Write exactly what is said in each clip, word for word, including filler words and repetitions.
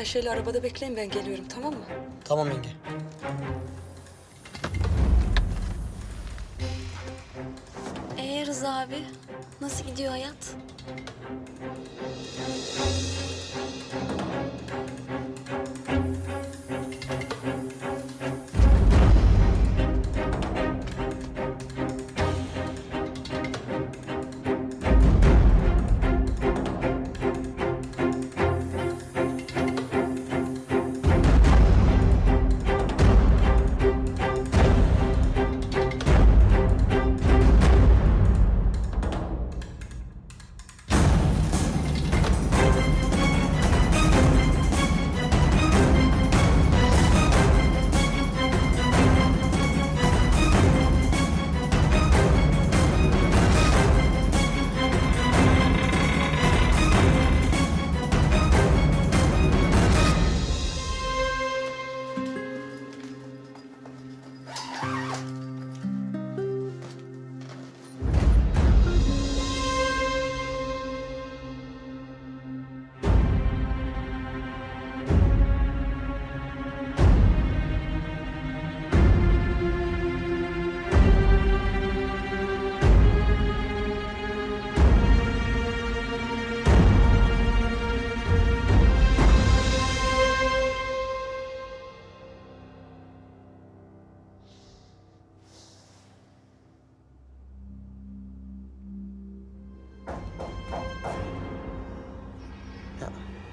Ayşe ile arabada bekleyin, ben geliyorum, tamam mı? Tamam yenge. Ee Rıza abi, nasıl gidiyor hayat? Ya.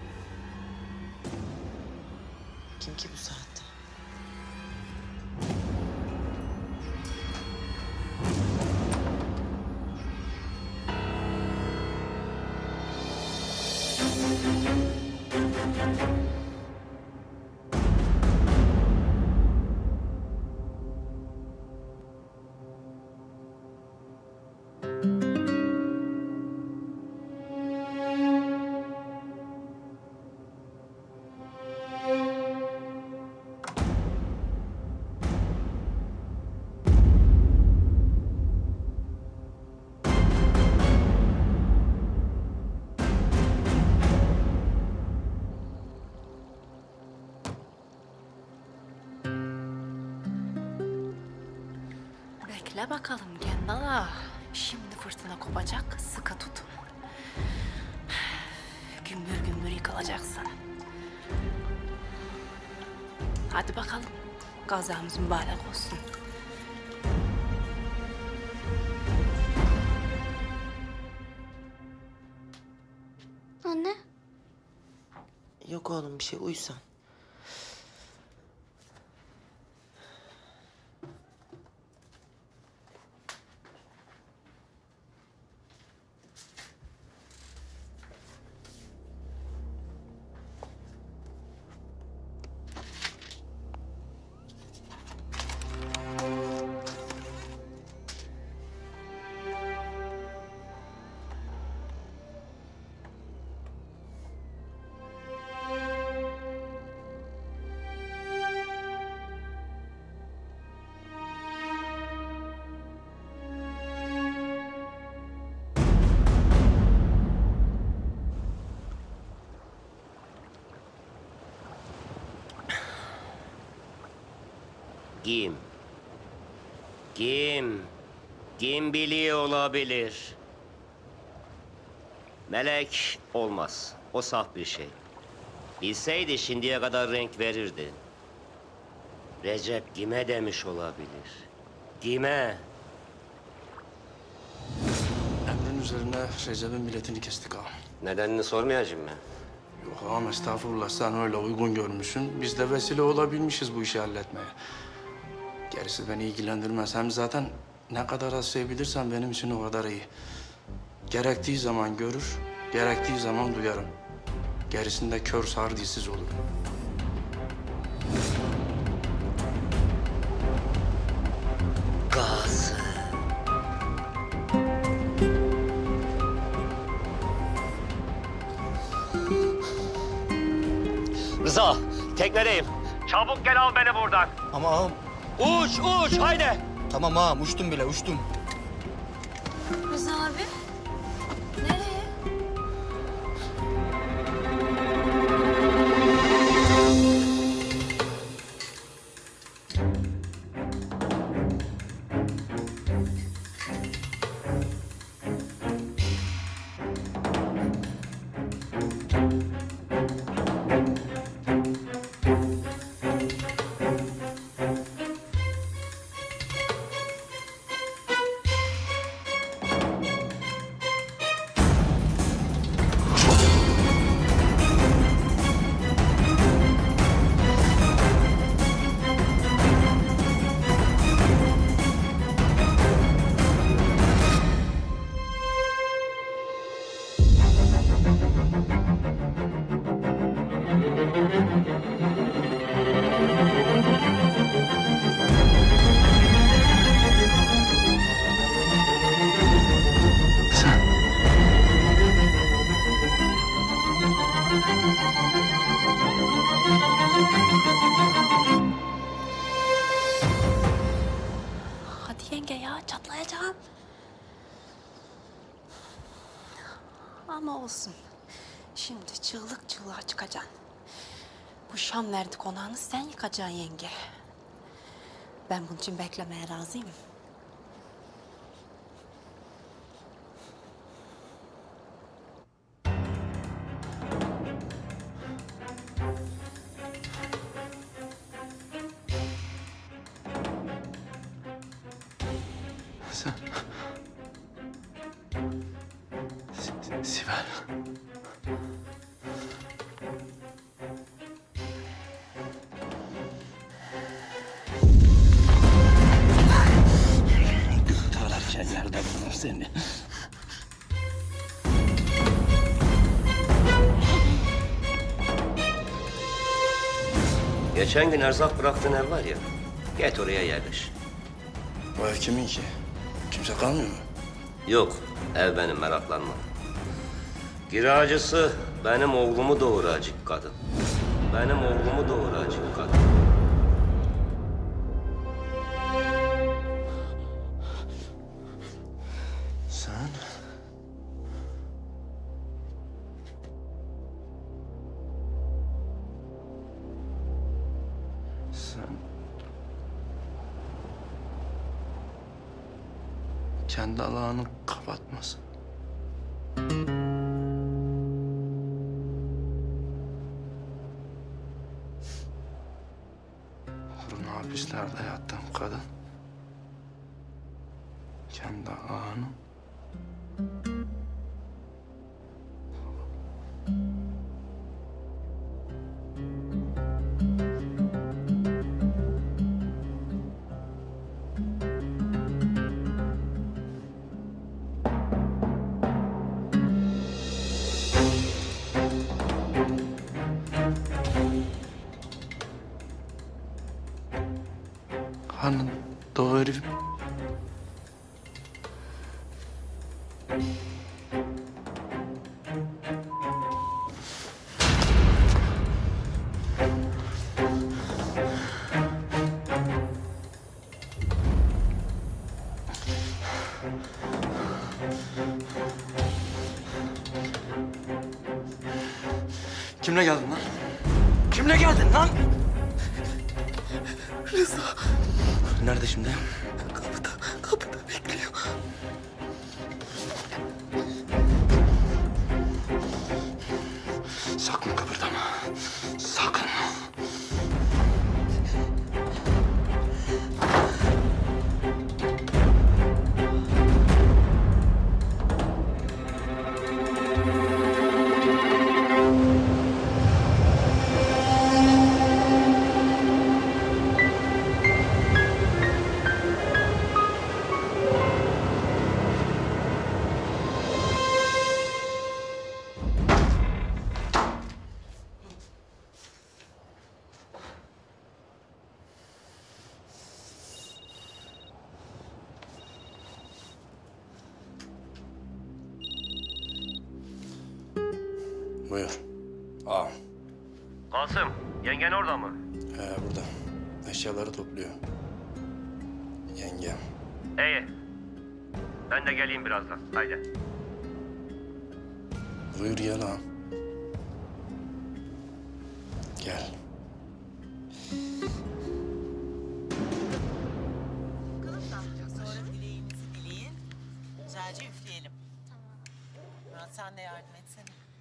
Kim ki bu saatte? Bekle bakalım Gendala. Şimdi fırtına kopacak, sıkı tutun. Gümbür gümbür yıkılacaksın. Hadi bakalım, gazamız mübarek olsun. Anne, Yok oğlum bir şey, uyusan. Kim? Kim? Kim biliyor olabilir? Melek olmaz. O saf bir şey. Bilseydi şimdiye kadar renk verirdi. Recep kime demiş olabilir? Kime? Emrin üzerine Recep'in biletini kestik ağam. Nedenini sormayacağım mı? Yok ağam estağfurullah, sen öyle uygun görmüşsün. Biz de vesile olabilmişiz bu işi halletmeye. Gerisi beni ilgilendirmez. Hem zaten ne kadar az sevebilirsen benim için o kadar iyi. Gerektiği zaman görür, gerektiği zaman duyarım. Gerisinde kör sağır dilsiz olurum. Gazi. Rıza, teknedeyim. Çabuk gel al beni buradan. Ama ağam. Uç, uç, haydi. Tamam ağam, uçtum bile, uçtum. Rıza abi, nereye? ya, çatlayacağım. Ama olsun. Şimdi çığlık çığlığa çıkacaksın. Bu Şam verdi konağını sen yıkacaksın yenge. Ben bunun için beklemeye razıyım. Sen... Si- Sibel. Kurtarırken yerde bulur seni. Geçen gün erzak bıraktığın ev var ya, git oraya yerleş. Bu ev kimin ki? Kimse kalmıyor mu? Yok, ev benim, meraklanma. Kiracısı benim oğlumu doğuracak kadın. Benim oğlumu doğuracak kadın. Sen... Sen... Kendi alağını kapatmasın. Uğruna hapislerde yattığım kadın... Kendi ağını... Hani doğru herif. Kimle geldin lan? Kimle geldin lan? Rıza. Nerede şimdi? Kapıda, kapıda bekliyor. Sakın kıpırdama. Sakın. Buyur. Ağam. Kasım, yengen orada mı? He burada. Eşyaları topluyor. Yengem. İyi. Ben de geleyim birazdan. Haydi. Buyur gel ağam. Gel. Sonra dileğinizi dileyin. Güzelce üfleyelim. Tamam. Murat sen de yardım etsene.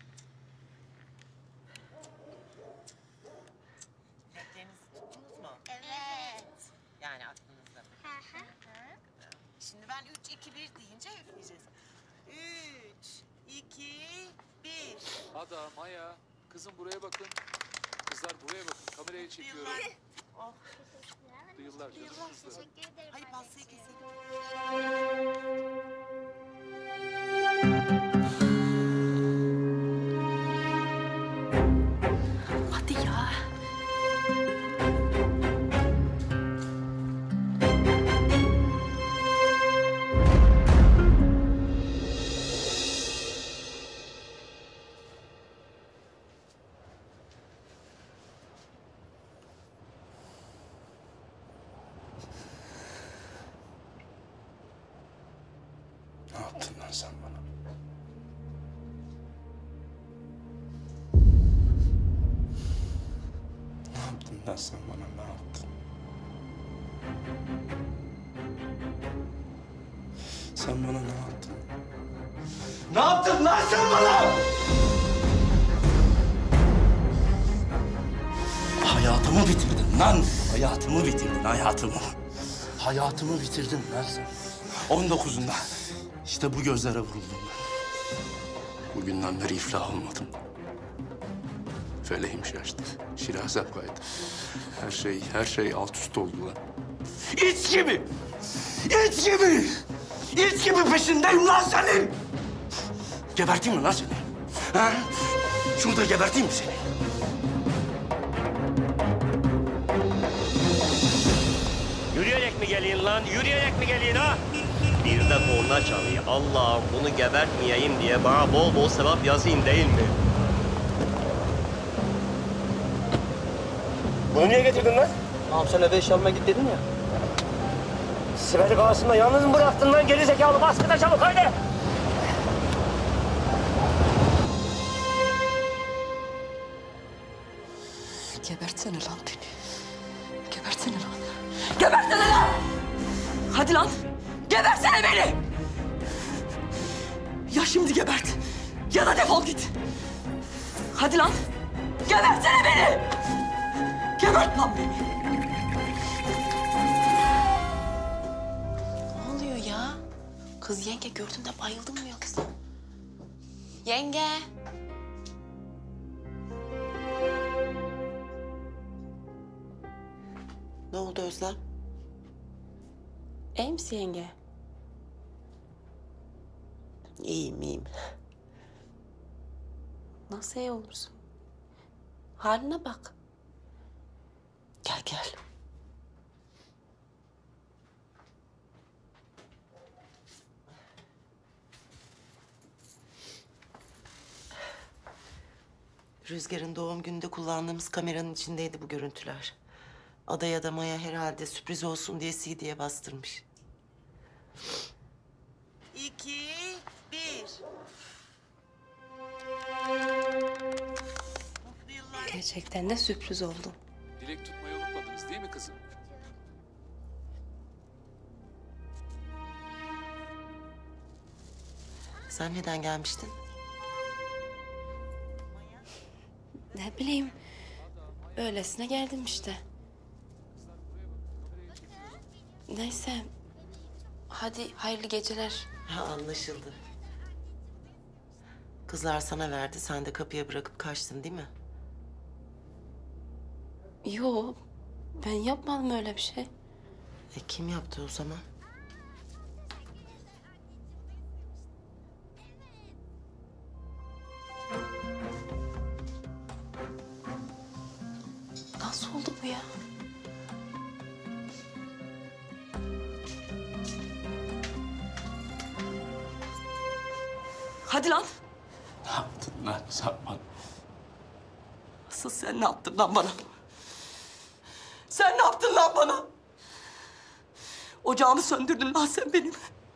Dileklerinizi tuttunuz mu? Evet. Yani aklınızda mı? Hı hı. Şimdi ben üç, iki, bir deyince üfleyeceğiz. Üç, iki, bir. Ada, Maya, kızım buraya bakın. Kızlar buraya bakın. Kameraya çekiyorum. Yıllar. Oh, Duyurlar canım kızlar. Teşekkür ederim hayır pastayı anneciğim. keselim. Hadi ya. lan sen bana? Ne yaptın lan sen bana, ne yaptın? Sen bana ne yaptın? Ne yaptın lan sen bana? Hayatımı bitirdin lan. Hayatımı bitirdin, hayatımı. Hayatımı bitirdin lan sen. On dokuzunda işte bu gözlere vuruldum ben. Bugünden beri iflah olmadım. Feleğim şaştı. Şirazem kaydı. Her şey, her şey alt üst oldu lan. İçki mi? İçki mi? İçki mi peşindeyim lan senin? Geberteyim mi lan seni? Ha? Şurada geberteyim mi seni? Yürüyerek mi gelin lan? Yürüyerek mi gelin ha? Bir de korna çalıyor. Allah'ım bunu gebertmeyeyim diye bana bol bol sevap yazayım değil mi? Bunu niye getirdin lan? Tamam sen eve eşya almaya git dedin ya. Sibel'i karşısında yalnız mı bıraktın lan geri zekalı? Baskıda çabuk haydi! Gebertsene lan beni. Gebertsene lan. Gebertsene lan! Hadi lan! Gebersene beni! Ya şimdi gebert ya da defol git. Hadi lan! Gebertsene beni! Gebert lan beni! Ne oluyor ya? Kız yenge gördüm de bayıldım mı yoksa? Yenge. Ne oldu Özlem? İyi misin yenge? İyiyim, iyiyim. Nasıl iyi olursun? Haline bak. Gel gel. Rüzgar'ın doğum gününde kullandığımız kameranın içindeydi bu görüntüler. Adaya da Maya herhalde sürpriz olsun diye C D'ye bastırmış. İki, bir. Mutlu yıllar. Gerçekten de sürpriz oldu. Dilek tutmayı unutmadınız değil mi kızım? Sen neden gelmiştin? Ne bileyim. Öylesine geldim işte. Neyse. Hadi hayırlı geceler. Ha, anlaşıldı. Kızlar sana verdi, sen de kapıya bırakıp kaçtın değil mi? Yo, ben yapmadım öyle bir şey. E kim yaptı o zaman? Nasıl oldu bu ya? Hadi lan! Ne yaptın lan sen bana? Asıl sen ne yaptın lan bana? Sen ne yaptın lan bana? Ocağımı söndürdün lan sen benim.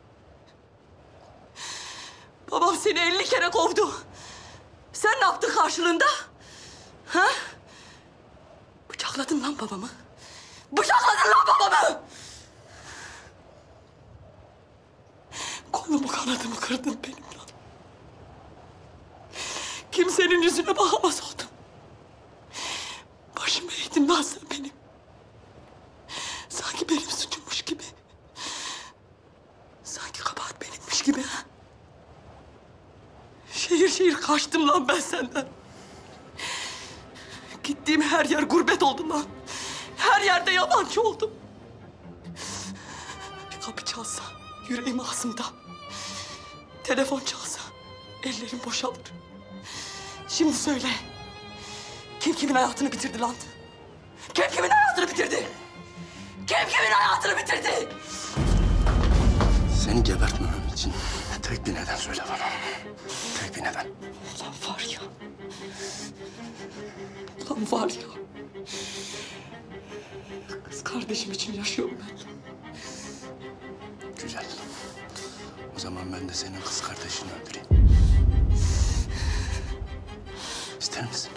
Babam seni elli kere kovdu. Sen ne yaptın karşılığında? Ha? Bıçakladın lan babamı. Bıçakladın lan babamı! Kolumu kanadımı kırdın benim lan. Kimsenin yüzüne bakamaz oldum. Başımı eğdin lan sen benim. Sanki benim suçummuş gibi. Sanki kabahat benimmiş gibi ha. Şehir şehir kaçtım lan ben senden. Gittiğim her yer gurbet oldu lan. Her yerde yabancı oldum. Bir kapı çalsa yüreğim ağzımda. Telefon çalsa ellerim boşalır. Şimdi söyle. Kim kimin hayatını bitirdi lan? Kim kimin hayatını bitirdi? Kim kimin hayatını bitirdi? Seni gebertmemem için tek bir neden söyle bana. Tek bir neden. Ulan var ya. Ulan var ya. Kız kardeşim için yaşıyorum ben. Güzel. O zaman ben de senin kız kardeşini öldüreyim. İster misin?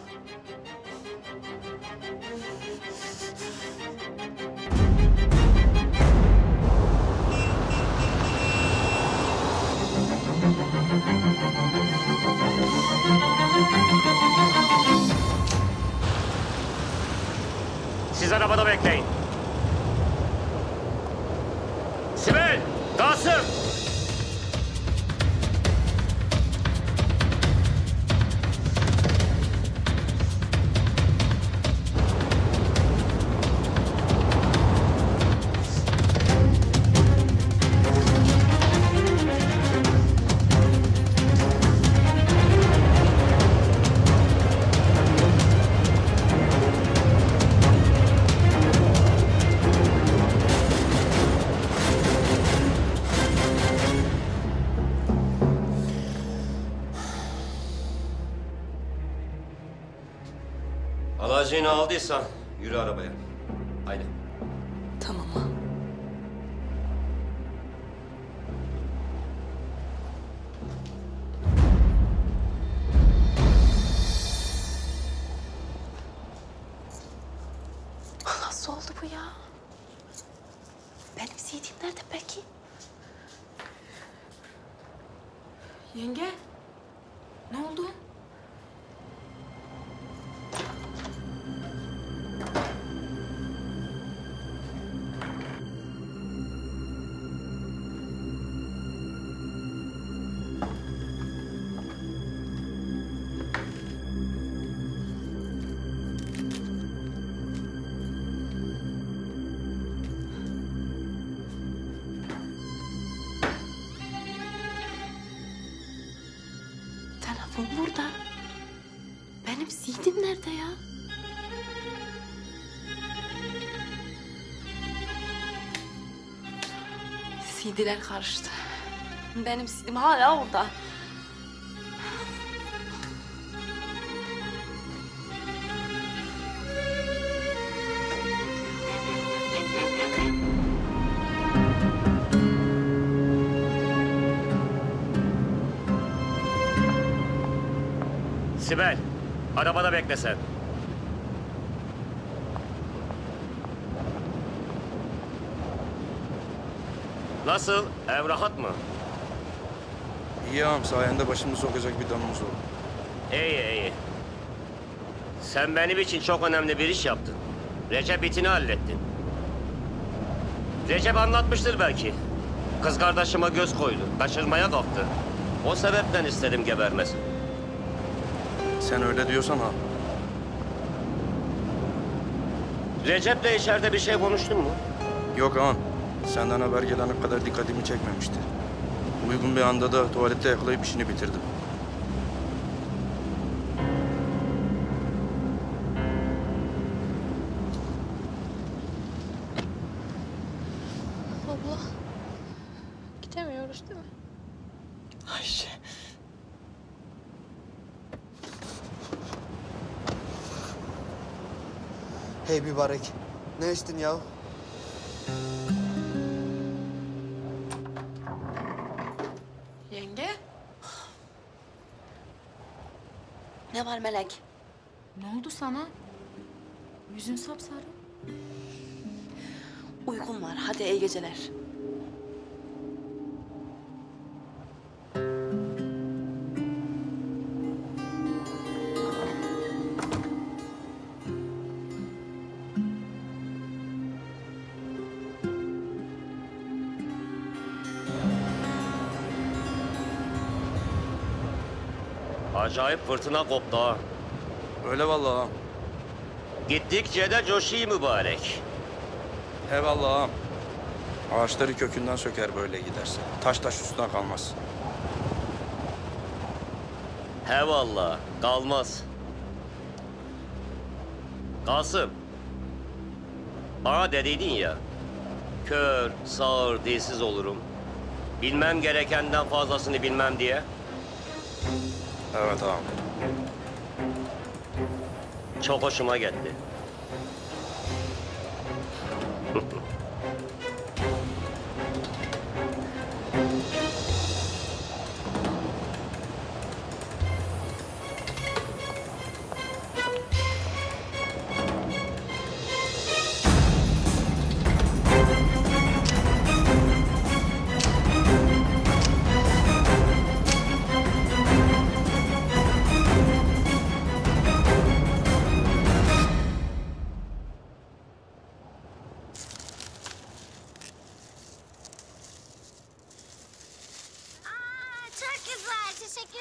Siz arabada bekleyin. Sibel! Kasım! Alacığını aldıysan yürü arabaya. Haydi. Tamam. Nasıl oldu bu ya? Benim C D'm nerede peki? Yenge, ne oldu? Telefon burada. Benim C D'm nerede ya? C D'ler karıştı. Benim C D'm hala orada. Sibel, arabada bekle sen. Nasıl? Ev rahat mı? İyi ağam, sayende başımı sokacak bir damımız oldu. İyi, iyi. Sen benim için çok önemli bir iş yaptın. Recep itini hallettin. Recep anlatmıştır belki. Kız kardeşime göz koydu, kaçırmaya kalktı. O sebepten istedim gebermesin. Sen öyle diyorsan ağam. Recep'le içeride bir şey konuştun mu? Yok ağam, senden haber gelene kadar dikkatimi çekmemişti. Uygun bir anda da tuvalette yakalayıp işini bitirdim. Abla. Gidemiyoruz değil mi? Ayşe. Hey mübarek. Ne içtin ya? Yenge. Ne var Melek? Ne oldu sana? Yüzün sapsarı. Uykum var. Hadi iyi geceler. Acayip fırtına koptu ha. Öyle vallahi ağam. Gittikçe de coşuyor mübarek. Eyvallah ağam. Ağaçları kökünden söker böyle giderse. Taş taş üstüne kalmaz. He vallahi, kalmaz. Kasım. Bana dediydin ya. Kör, sağır, dilsiz olurum. Bilmem gerekenden fazlasını bilmem diye. Evet ağam. Çok hoşuma gitti.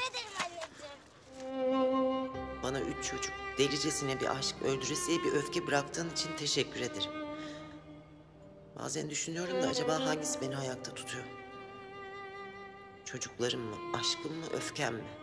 ederim anneciğim. Bana üç çocuk, delicesine bir aşk, öldüresiye bir öfke bıraktığın için teşekkür ederim. Bazen düşünüyorum da acaba hangisi beni ayakta tutuyor? Çocuklarım mı, aşkım mı, öfkem mi?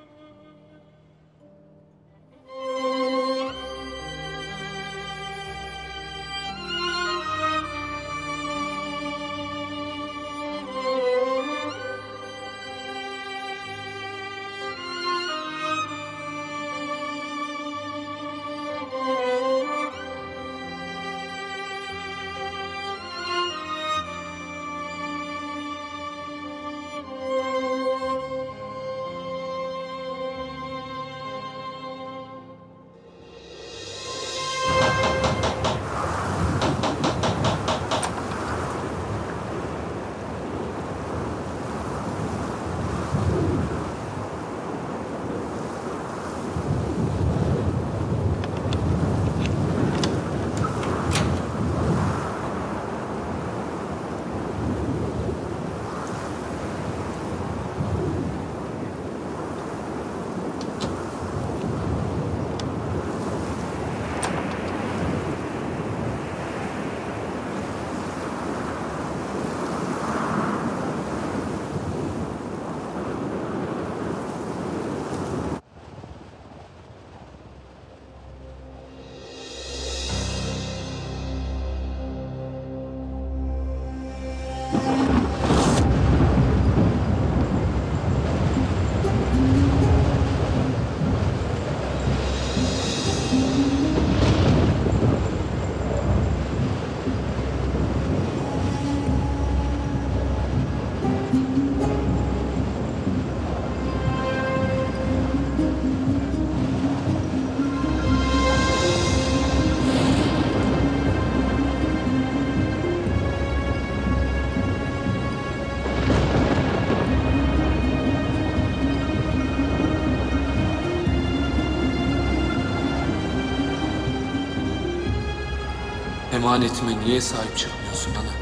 Emanetime niye sahip çıkmıyorsun ana?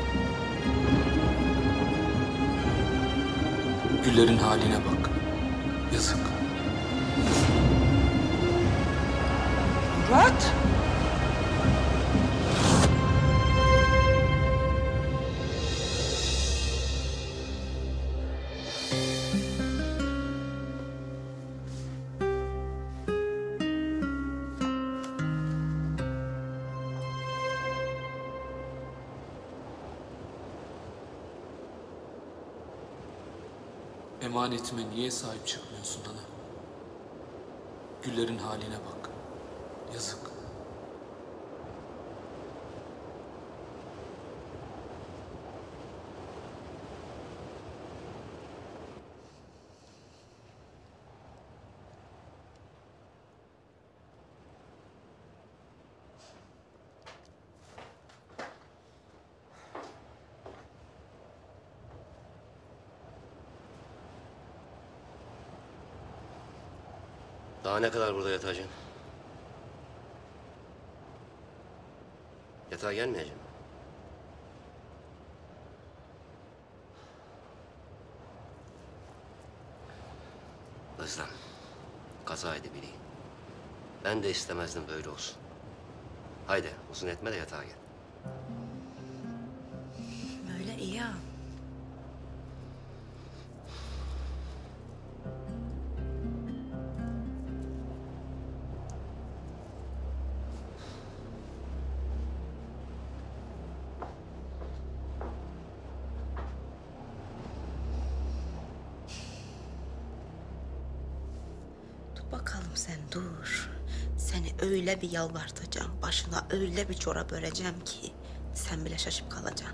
Güllerin haline bak. Yazık. Murat! Emanetime niye sahip çıkmıyorsun ana? Güllerin haline bak. Yazık. Daha ne kadar burada yatacağım? Yatağa gelmeyeceğim. Özlem, kazaydı bileyim. Ben de istemezdim böyle olsun. Haydi uzun etme de yatağa gel. Böyle iyi ha. Bakalım sen dur. Seni öyle bir yalvartacağım, başına öyle bir çorap öreceğim ki sen bile şaşıp kalacaksın.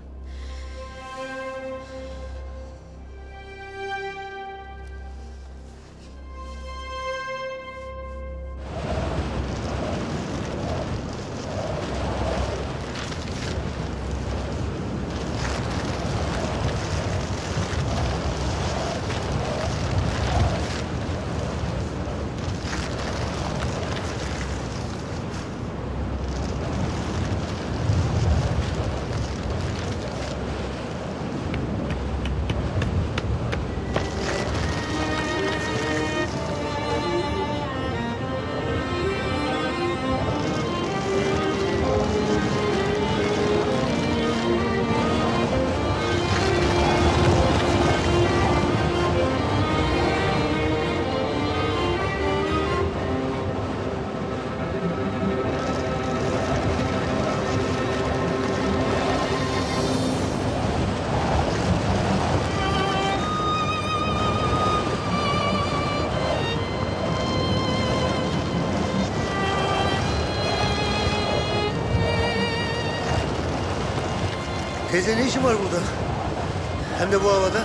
Teyze ne işin var burada? Hem de bu havada.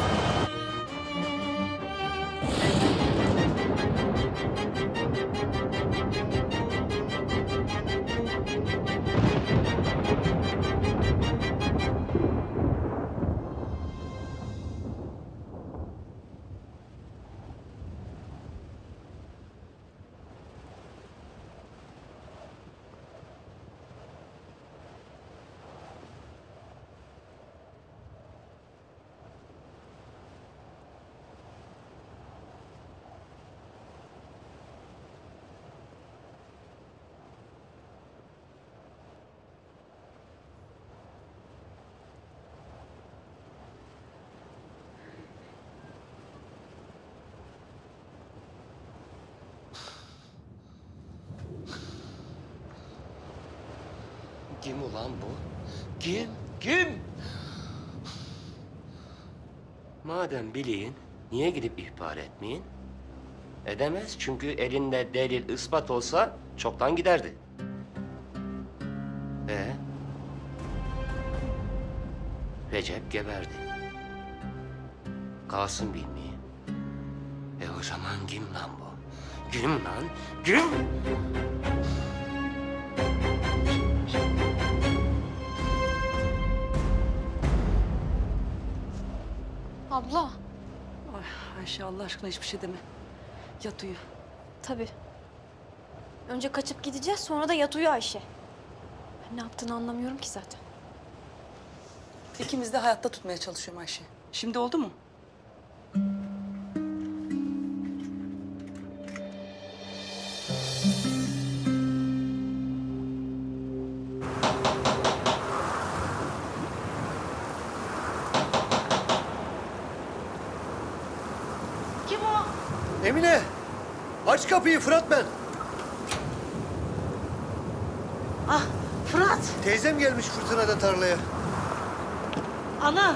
Kim ulan bu? Kim? Kim? Madem bileyim, niye gidip ihbar etmeyin? Edemez çünkü elinde delil, ispat olsa çoktan giderdi. Ee? Recep geberdi. Kasım bilmiyor. E o zaman kim lan bu? Kim lan? Kim? Abla. Ay Ayşe Allah aşkına hiçbir şey deme. Yat uyu. Tabii. Önce kaçıp gideceğiz, sonra da yat uyu Ayşe. Ben ne yaptığını anlamıyorum ki zaten. İkimiz de hayatta tutmaya çalışıyorum Ayşe. Şimdi oldu mu? Kim o? Emine! Aç kapıyı, Fırat ben. Ah Fırat. Teyzem gelmiş fırtınada tarlaya. Ana.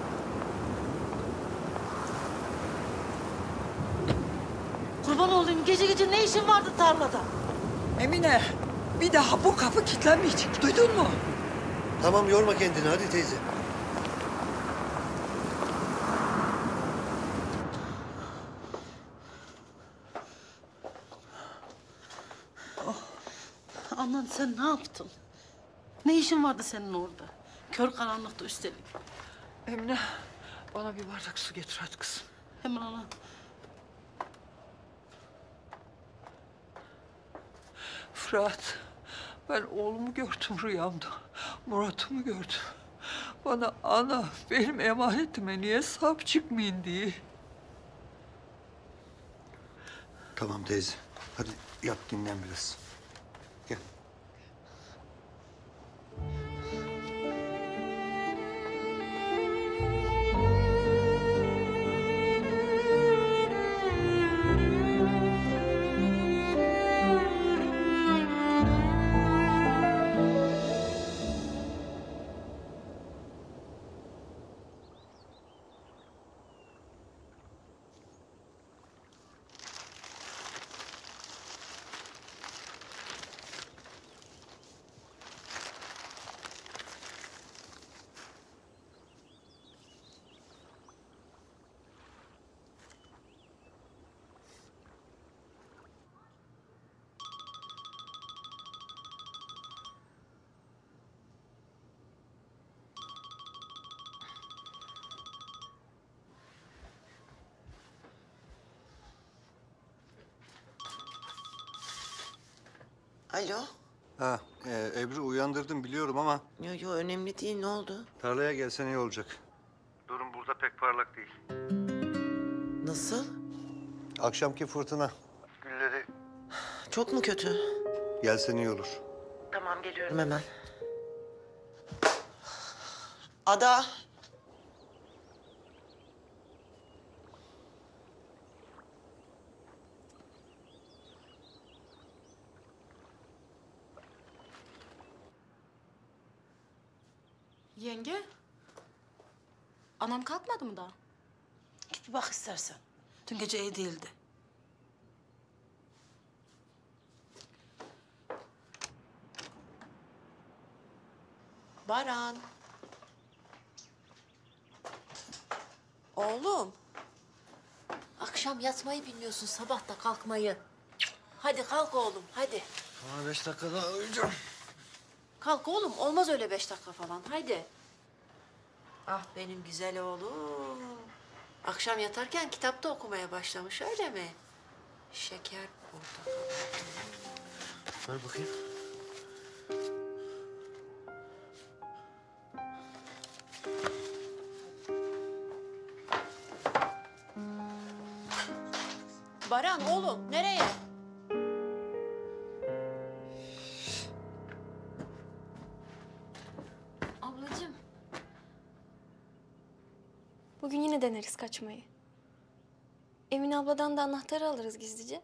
Kurban olayım, gece gece ne işin vardı tarlada? Emine, bir daha bu kapı kilitlenmeyecek. Duydun mu? Tamam yorma kendini, hadi teyze. Anan sen ne yaptın? Ne işin vardı senin orada? Kör karanlıkta üstelik. Emine, bana bir bardak su getir hadi kızım. Hemen ana. Fırat, ben oğlumu gördüm rüyamda. Murat'ımı gördüm. Bana ana benim emanetime niye sahip çıkmayın diye. Tamam teyze, hadi yat dinlen biraz. Gel. Alo. Ha, e, Ebru uyandırdım biliyorum ama Yo yo önemli değil, ne oldu? tarlaya gelsen iyi olacak. Durum burada pek parlak değil. Nasıl? Akşamki fırtına. Gülleri Çok mu kötü? gelsen iyi olur. Tamam geliyorum hemen. Ada. Yenge. Anam kalkmadı mı daha? Git bir bak istersen. Dün gece iyi değildi. Baran. Oğlum. Akşam yatmayı bilmiyorsun, sabah da kalkmayı. Hadi kalk oğlum, hadi. Ama beş dakika daha uyuyacağım. Kalk oğlum, olmaz öyle beş dakika falan, haydi. Ah benim güzel oğlum. Akşam yatarken kitapta okumaya başlamış, öyle mi? Şeker, portakal. Ver bakayım. Baran oğlum, nereye? Ablacığım. Bugün yine deneriz kaçmayı. Emine abladan da anahtarı alırız gizlice.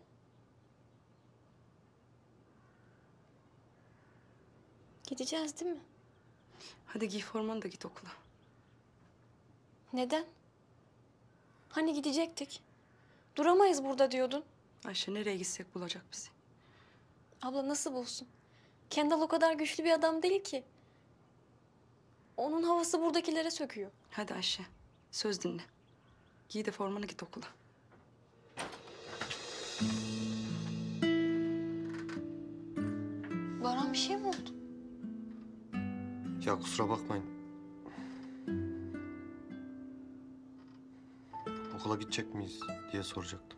Gideceğiz değil mi? Hadi giy formanı da git okula. Neden? Hani gidecektik? Duramayız burada diyordun. Ayşe nereye gitsek bulacak bizi. Abla nasıl bulsun? Kendal o kadar güçlü bir adam değil ki. Onun havası buradakilere söküyor. Hadi Ayşe söz dinle. Giy de formanı git okula. Baran bir şey mi oldu? Ya kusura bakmayın. Okula gidecek miyiz diye soracaktım.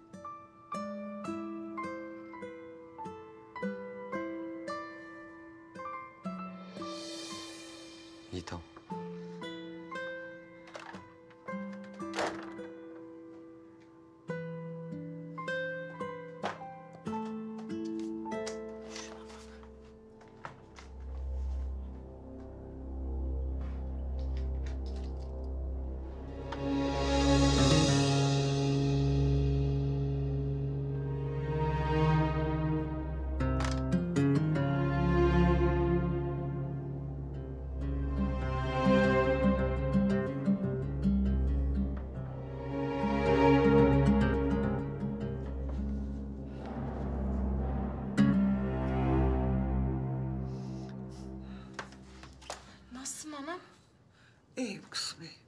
İyi tamam. Nasılsın anam? İyiyim kızım, iyiyim.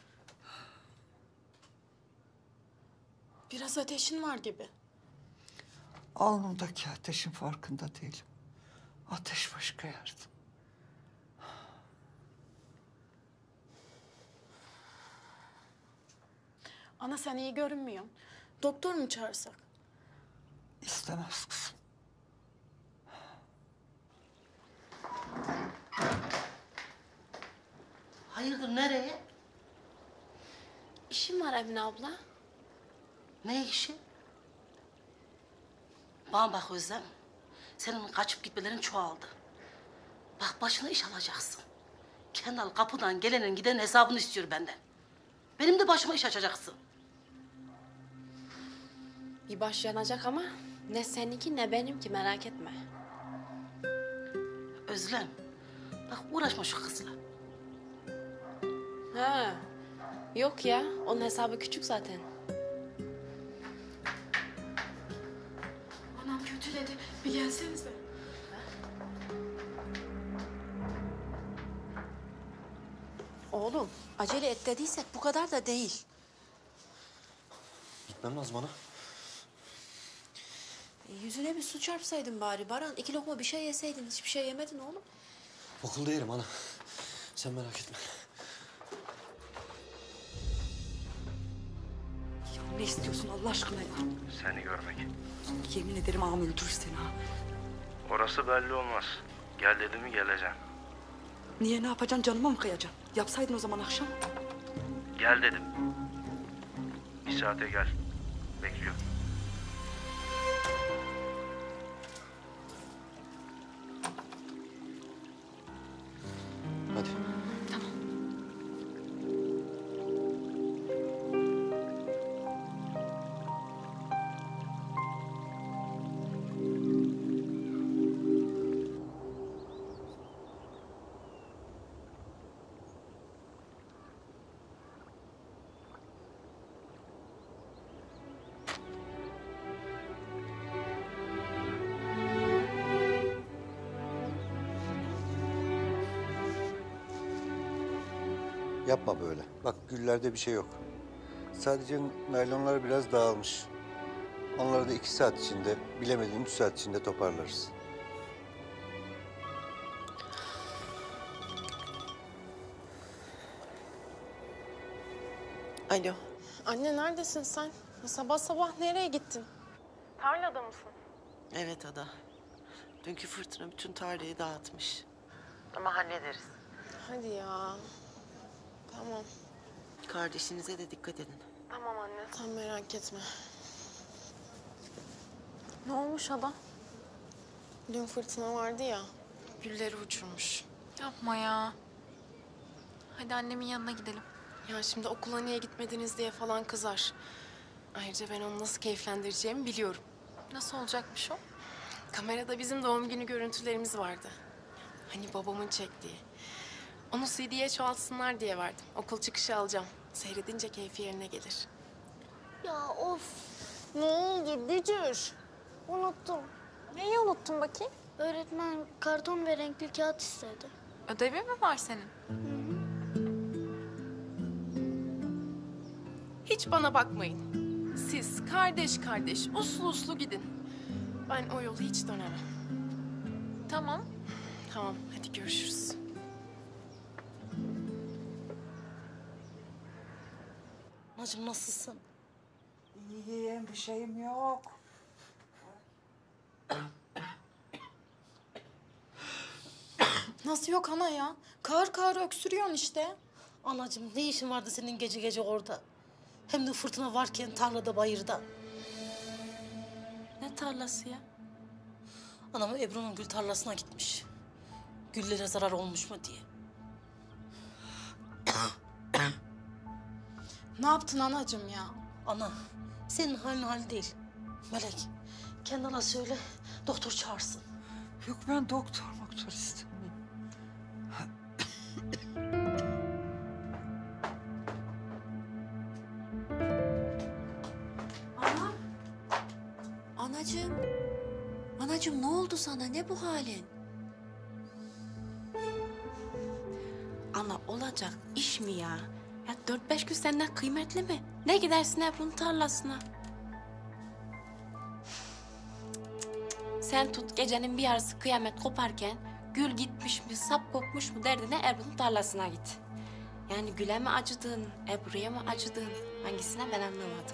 Biraz ateşin var gibi. Alnımdaki ateşin farkında değilim. Ateş başka yerde. Ana sen iyi görünmüyorsun. Doktor mu çağırsak? İstemez kızım. Hayırdır nereye? İşim var Emine abla. Ne işi? Bana bak Özlem. Senin kaçıp gitmelerin çoğaldı. Bak başına iş alacaksın. Kendal kapıdan gelenin gidenin hesabını istiyor benden. Benim de başıma iş açacaksın. Bir baş yanacak ama ne seninki ne benimki, merak etme. Özlem, bak uğraşma şu kızla. Ha. Yok ya, onun hesabı küçük zaten. Anam kötüledi. Bir gelsenize. Oğlum, acele et dediysek bu kadar da değil. Gitmem lazım ana. E, yüzüne bir su çarpsaydın bari Baran. İki lokma bir şey yeseydin. Hiçbir şey yemedin oğlum. Okulda yerim ana. Sen merak etme. Ya ne istiyorsun Allah aşkına ya? Seni görmek. Yemin ederim ağam öldürür seni ha. Orası belli olmaz. Gel dedi mi geleceğim. Niye ne yapacaksın canıma mı kıyacaksın? Yapsaydın o zaman akşam. Gel dedim. Bir saate gel. Bekliyorum. Hadi. Yapma böyle. Bak güllerde bir şey yok. Sadece naylonlar biraz dağılmış. Onları da iki saat içinde, bilemediğim üç saat içinde toparlarız. Alo. Anne neredesin sen? Sabah sabah nereye gittin? Tarlada mısın? Evet Ada. Dünkü fırtına bütün tarlayı dağıtmış. Ama hallederiz. Hadi ya. Tamam. Kardeşinize de dikkat edin. Tamam anne. Sen merak etme. Ne olmuş Ada? Dün fırtına vardı ya. Gülleri uçurmuş. Yapma ya. Hadi annemin yanına gidelim. Ya şimdi okula niye gitmediniz diye falan kızar. Ayrıca ben onu nasıl keyiflendireceğimi biliyorum. Nasıl olacakmış o? Kamerada bizim doğum günü görüntülerimiz vardı. Hani babamın çektiği. Onu C D'ye çoğaltsınlar diye verdim. Okul çıkışı alacağım. Seyredince keyfi yerine gelir. Ya of. Ne oldu Bücür? Unuttum. Neyi unuttun bakayım? Öğretmen karton ve renkli kağıt istedi. Ödevi mi var senin? Hiç bana bakmayın. Siz kardeş kardeş uslu uslu gidin. Ben o yolu hiç dönemem. Tamam. Tamam hadi görüşürüz. Anacığım nasılsın? İyiyim, bir şeyim yok. Nasıl yok ana ya? Kağır kağır öksürüyorsun işte. Anacığım ne işin vardı senin gece gece orada? Hem de fırtına varken tarlada bayırda. Ne tarlası ya? Anam Ebru'nun gül tarlasına gitmiş. Güllere zarar olmuş mu diye. Ne yaptın anacığım ya? Ana senin halin hal değil. Melek Kendal'a söyle doktor çağırsın. Yok ben doktor doktor istemiyorum. Ana. Anacığım. Anacığım ne oldu sana? Ne bu halin? Ana olacak iş mi ya? Ya dört beş gün senden kıymetli mi? Ne gidersin Ebru'nun tarlasına? Sen tut gecenin bir yarısı kıyamet koparken gül gitmiş mi, sap kopmuş mu derdine Ebru'nun tarlasına git. Yani Gül'e mi acıdın, Ebru'ya mı acıdın? Hangisine ben anlamadım.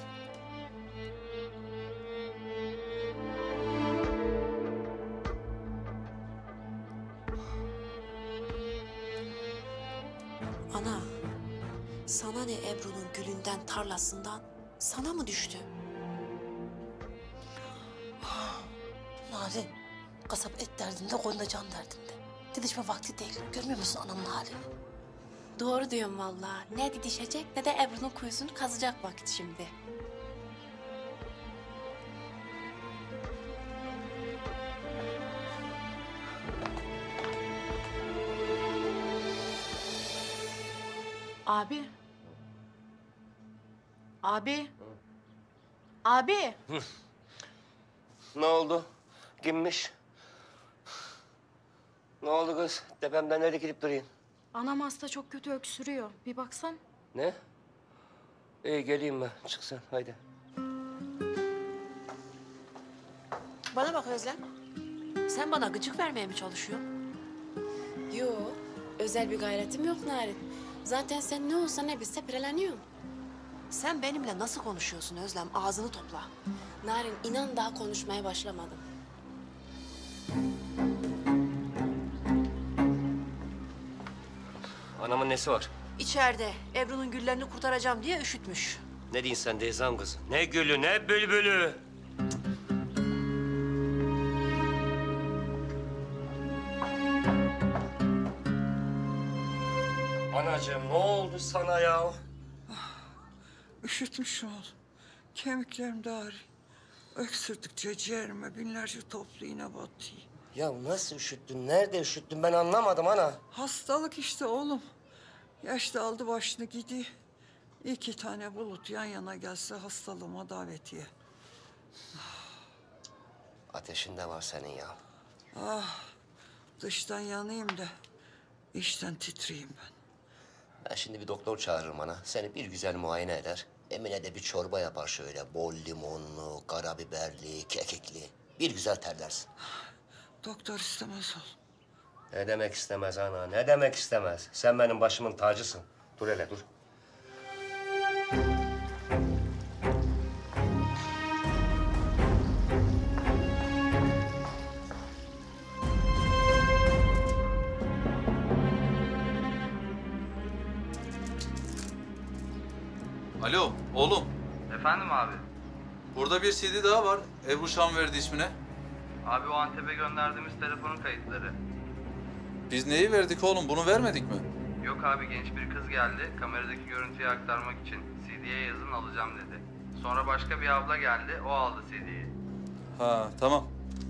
Ana. Sana ne Ebru'nun gülünden, tarlasından? Sana mı düştü? Narin kasap et derdinde koyunda can derdinde. Didişme vakti değil. Görmüyor musun anamın halini? Doğru diyorum vallahi. Ne didişecek ne de Ebru'nun kuyusunu kazacak vakit şimdi. Abi. Abi. Abi. Ne oldu? Kimmiş? Ne oldu kız? Tepemden ne dikilip durayım? Anam hasta çok kötü öksürüyor. Bir baksan. Ne? İyi geleyim ben. Çık sen haydi. Bana bak Özlem. Sen bana gıcık vermeye mi çalışıyorsun? Yo, özel bir gayretim yok Narin. Zaten sen ne olsa ne bilse pireleniyorsun. Sen benimle nasıl konuşuyorsun Özlem? Ağzını topla. Narin inan daha konuşmaya başlamadım. Anamın nesi var? İçeride Ebru'nun güllerini kurtaracağım diye üşütmüş. Ne diyorsun sen teyzem kız? Ne gülü ne bülbülü? Anacığım ne oldu sana ya? Üşütmüş oğlum. Kemiklerim de ağrıyor. Öksürdükçe ciğerime binlerce toplu iğne batıyor. Ya nasıl üşüttün? Nerede üşüttün? Ben anlamadım ana. Hastalık işte oğlum. Yaşta aldı başını gidiyor. İki tane bulut yan yana gelse hastalığıma davetiye. Ateşin de var senin ya. Ah, dıştan yanayım da içten titreyeyim ben. Ben şimdi bir doktor çağırırım ana. Seni bir güzel muayene eder. Emine de bir çorba yapar şöyle. Bol limonlu, karabiberli, kekikli. Bir güzel terlersin. Doktor istemez ol. Ne demek istemez ana, ne demek istemez? Sen benim başımın tacısın. Dur hele, dur. Alo, oğlum. Efendim abi? Burada bir C D daha var. Ebru Şan verdi ismine. Abi o Antep'e gönderdiğimiz telefonun kayıtları. Biz neyi verdik oğlum? Bunu vermedik mi? Yok abi genç bir kız geldi. Kameradaki görüntüyü aktarmak için C D'ye yazın alacağım dedi. Sonra başka bir abla geldi. O aldı C D'yi. Ha, tamam.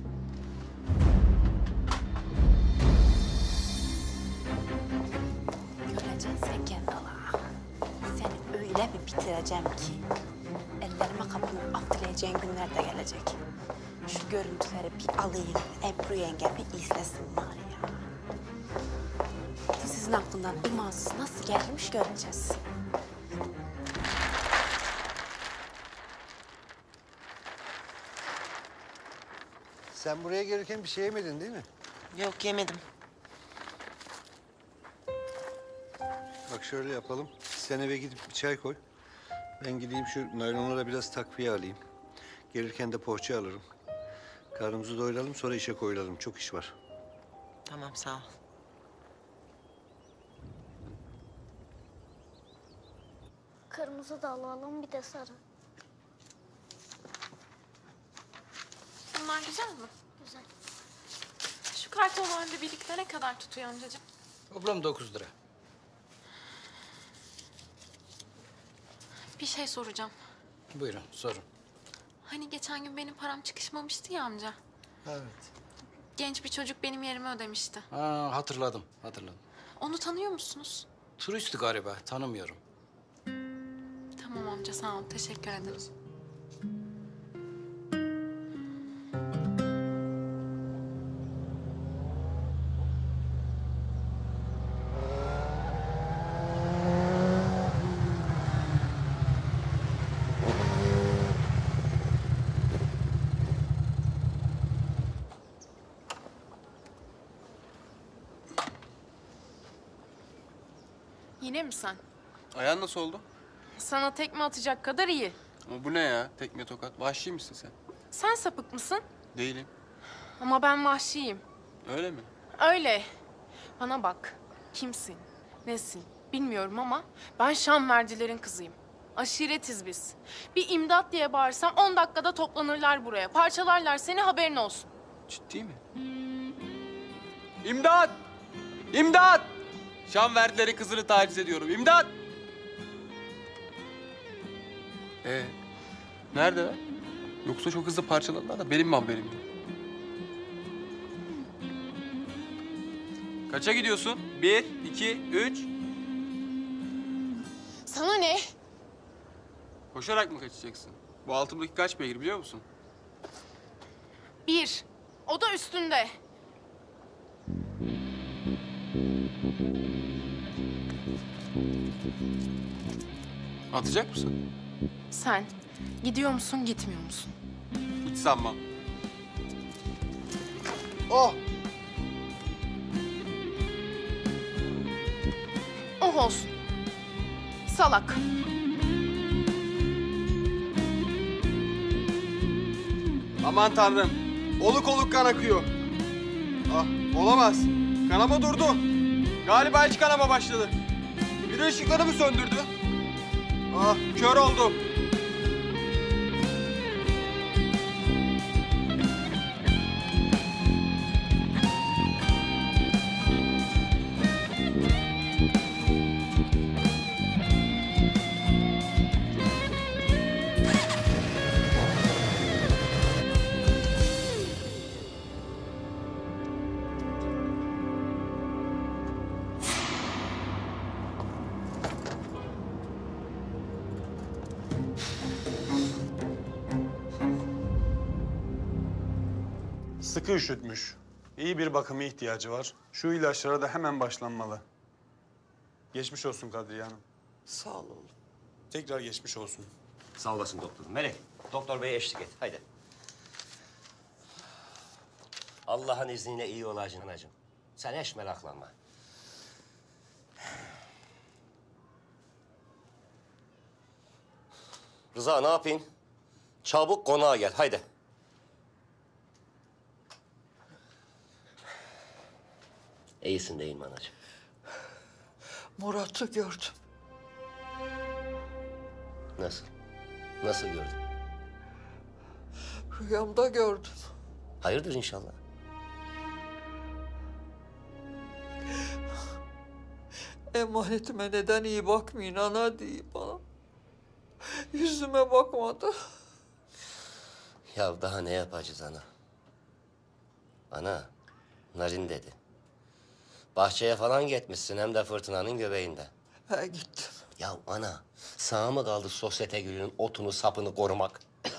Göreceksin sen Kendal'a. Seni öyle bir bitireceğim ki ellerime kapını atlayacağın günler de gelecek. Şu görüntüleri bir alayım, Ebru yenge bir izlesin var ya. Sizin aklından imansız nasıl gelmiş göreceğiz. Sen buraya gelirken bir şey yemedin değil mi? Yok yemedim. Bak şöyle yapalım. Sen eve gidip bir çay koy. Ben gideyim şu naylonlara biraz takviye alayım. Gelirken de poğaça alırım. Karnımızı doyuralım sonra işe koyulalım. Çok iş var. Tamam sağ ol. Kırmızı da alalım bir de sarı. Bunlar güzel mi? Güzel. Şu kartonlarla birlikte ne kadar tutuyor amcacığım? Toplam dokuz lira. Bir şey soracağım. Buyurun sorun. Hani geçen gün benim param çıkışmamıştı ya amca. Evet. Genç bir çocuk benim yerime ödemişti. Ha, hatırladım, hatırladım. Onu tanıyor musunuz? Turist galiba, tanımıyorum. Tamam amca sağ ol. Teşekkür ederiz. Yine mi sen? Ayağın nasıl oldu? Sana tekme atacak kadar iyi. Ama bu ne ya? Tekme tokat. Vahşi misin sen? Sen sapık mısın? Değilim. Ama ben vahşiyim. Öyle mi? Öyle. Bana bak. Kimsin? Nesin? Bilmiyorum ama ben Şamverdilerin kızıyım. Aşiretiz biz. Bir imdat diye bağırsam on dakikada toplanırlar buraya. Parçalarlar seni haberin olsun. Ciddi mi? İmdat! İmdat! Şam verdileri kızını taciz ediyorum. İmdat! Ee, nerede? Yoksa çok hızlı parçaladılar da benim mi haberim yok? Kaça gidiyorsun? Bir, iki, üç. Sana ne? Koşarak mı kaçacaksın? Bu altımdaki kaç beygir biliyor musun? Bir. O da üstünde. Atacak mısın? Sen gidiyor musun, gitmiyor musun? Hiç sanmam. Oh! Oh olsun. Salak. Aman tanrım. Oluk oluk kan akıyor. Ah, olamaz. Kanama durdu. Galiba iç kanama başladı. Bir de ışıklarımı söndürdü. Ah, kör oldum. Sıkı üşütmüş. İyi bir bakıma ihtiyacı var. Şu ilaçlara da hemen başlanmalı. Geçmiş olsun Kadriye Hanım. Sağ ol oğlum. Tekrar geçmiş olsun. Sağ olasın doktor. Melek, doktor beye eşlik et. Haydi. Allah'ın izniyle iyi olacaksın anacığım. Sen hiç meraklanma. Rıza ne yapayım? Çabuk konağa gel. Haydi. İyisin değil mi anacığım? Murat'ı gördüm. Nasıl? Nasıl gördün? Rüyamda gördüm. Hayırdır inşallah. Emanetime neden iyi bakmayın ana diye bana. Yüzüme bakmadı. Ya daha ne yapacağız ana? Ana, Narin dedi. Bahçeye falan gitmişsin hem de fırtınanın göbeğinde. He gittim. Ya ana, sağ mı kaldı sosyete gülünün otunu sapını korumak?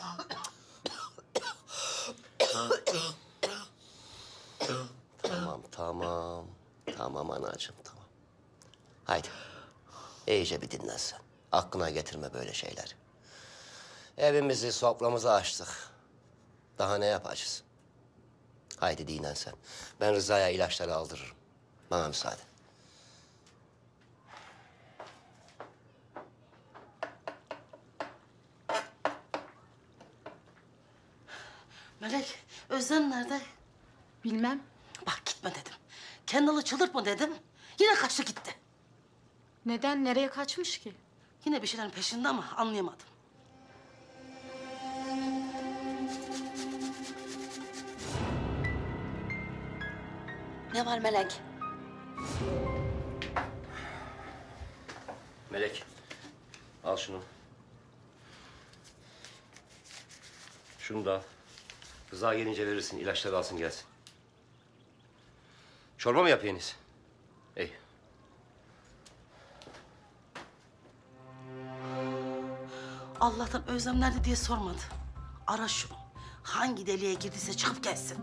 Tamam, tamam. Tamam anacığım, tamam. Haydi, iyice bir dinlen sen. Aklına getirme böyle şeyleri. Evimizi, soframızı açtık. Daha ne yapacağız? Haydi dinlen sen. Ben Rıza'ya ilaçları aldırırım. Bana müsaade. Melek, Özlem nerede? Bilmem. Bak gitme dedim. Kendall'ı çıldırtma dedim. Yine kaçtı gitti. Neden? Nereye kaçmış ki? Yine bir şeylerin peşinde ama anlayamadım. Ne var Melek? Melek, al şunu. Şunu da al. Rıza gelince verirsin, ilaçları alsın gelsin. Çorba mı yapıyorsunuz? İyi. Allah'tan Özlem nerede diye sormadı. Ara şunu. Hangi deliğe girdiyse çıkıp gelsin.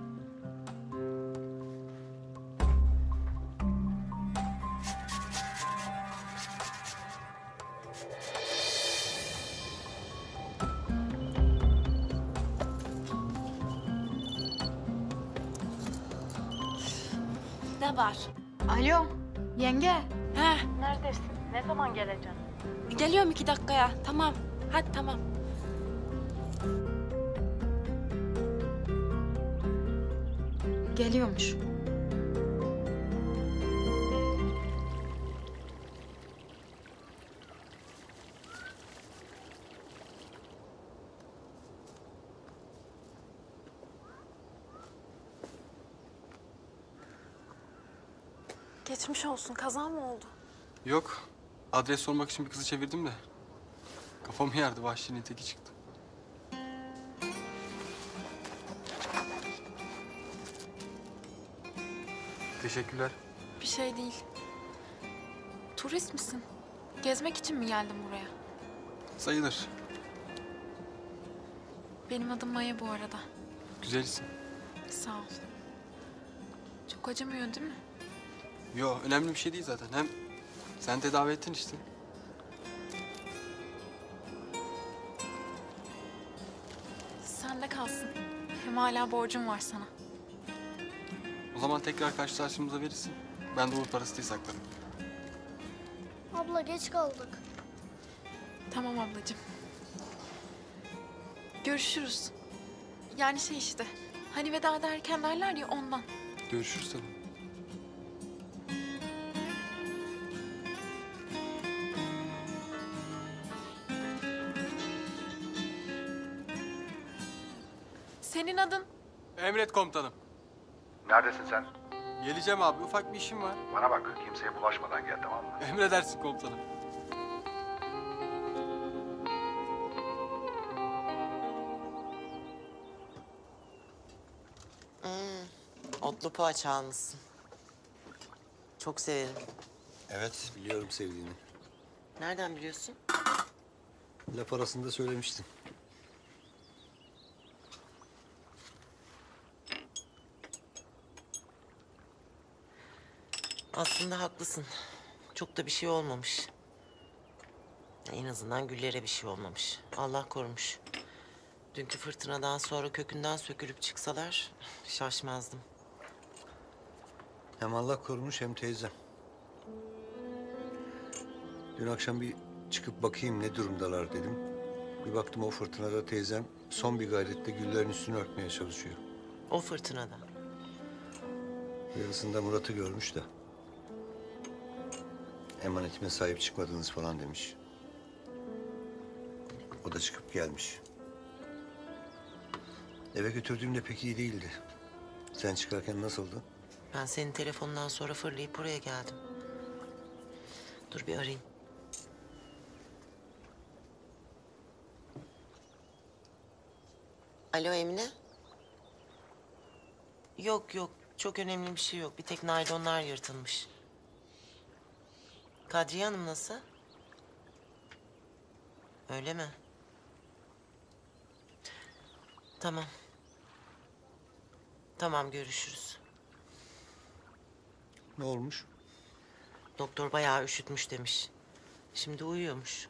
Ne var? Alo, yenge. He, Neredesin? Ne zaman geleceksin? geliyorum iki dakikaya. Tamam. Hadi tamam. Geliyormuş. Geçmiş olsun. Kaza mı oldu? Yok. Adres sormak için bir kızı çevirdim de. Kafamı yerdi, vahşinin teki çıktı. Teşekkürler. Bir şey değil. Turist misin? Gezmek için mi geldin buraya? Sayılır. Benim adım Maya bu arada. Güzelsin. Sağ ol. Çok acımıyor değil mi? Yo, önemli bir şey değil zaten. Hem sen tedavi ettin işte. Sende kalsın. Hem hala borcum var sana. O zaman tekrar karşılaştığımızda verirsin. Ben de uğur parası diye saklarım. Abla geç kaldık. Tamam ablacığım. Görüşürüz. Yani şey işte. Hani veda ederken derler ya ondan. Görüşürüz tabii. Senin adın? Emret komutanım. Neredesin sen? Geleceğim abi, ufak bir işim var. Bana bak, kimseye bulaşmadan gel, tamam mı? Emredersin komutanım. Hmm, otlu poğaça almışsın. Çok severim. Evet, biliyorum sevdiğini. Nereden biliyorsun? Laf arasında söylemiştin. Aslında haklısın. Çok da bir şey olmamış. En azından güllere bir şey olmamış. Allah korumuş. Dünkü fırtınadan sonra kökünden sökülüp çıksalar şaşmazdım. Hem Allah korumuş hem teyzem. Dün akşam bir çıkıp bakayım ne durumdalar dedim. Bir baktım o fırtınada teyzem son bir gayretle güllerin üstünü örtmeye çalışıyor. O fırtınada. Yarısında Murat'ı görmüş de. Emanetime sahip çıkmadınız falan demiş. O da çıkıp gelmiş. Eve götürdüğümde pek iyi değildi. Sen çıkarken nasıldı? Ben senin telefonundan sonra fırlayıp buraya geldim. Dur bir arayayım. Alo Emine? Yok yok, çok önemli bir şey yok. Bir tek naylonlar yırtılmış. Kadriye Hanım nasıl? Öyle mi? Tamam. Tamam, görüşürüz. Ne olmuş? Doktor bayağı üşütmüş demiş. Şimdi uyuyormuş.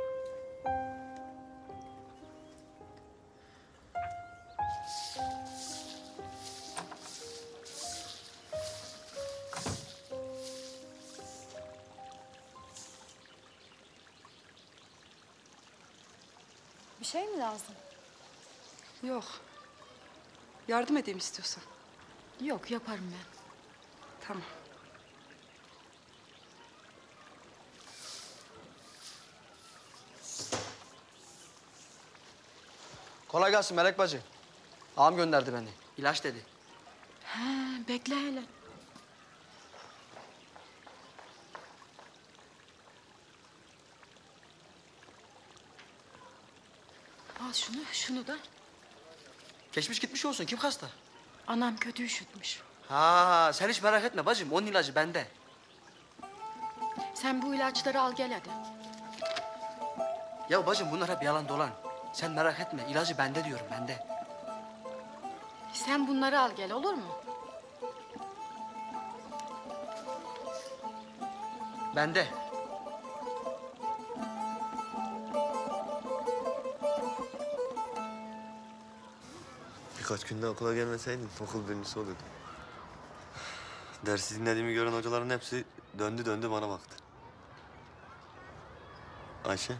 Bir şey mi lazım? Yok. Yardım edeyim istiyorsan. Yok, yaparım ben. Tamam. Kolay gelsin Melek bacı. Ağam gönderdi beni. İlaç dedi. He, bekle hele. Al şunu, şunu da. Geçmiş gitmiş olsun. Kim hasta? Anam kötü üşütmüş. Ha, sen hiç merak etme bacım. Onun ilacı bende. Sen bu ilaçları al gel hadi. Ya bacım bunlar hep yalan dolan. Sen merak etme. İlacı bende diyorum, bende. Sen bunları al gel, olur mu? Bende. Birkaç günde okula gelmeseydim okul birincisi oluyordum. Dersi dinlediğimi gören hocaların hepsi döndü döndü bana baktı. Ayşe.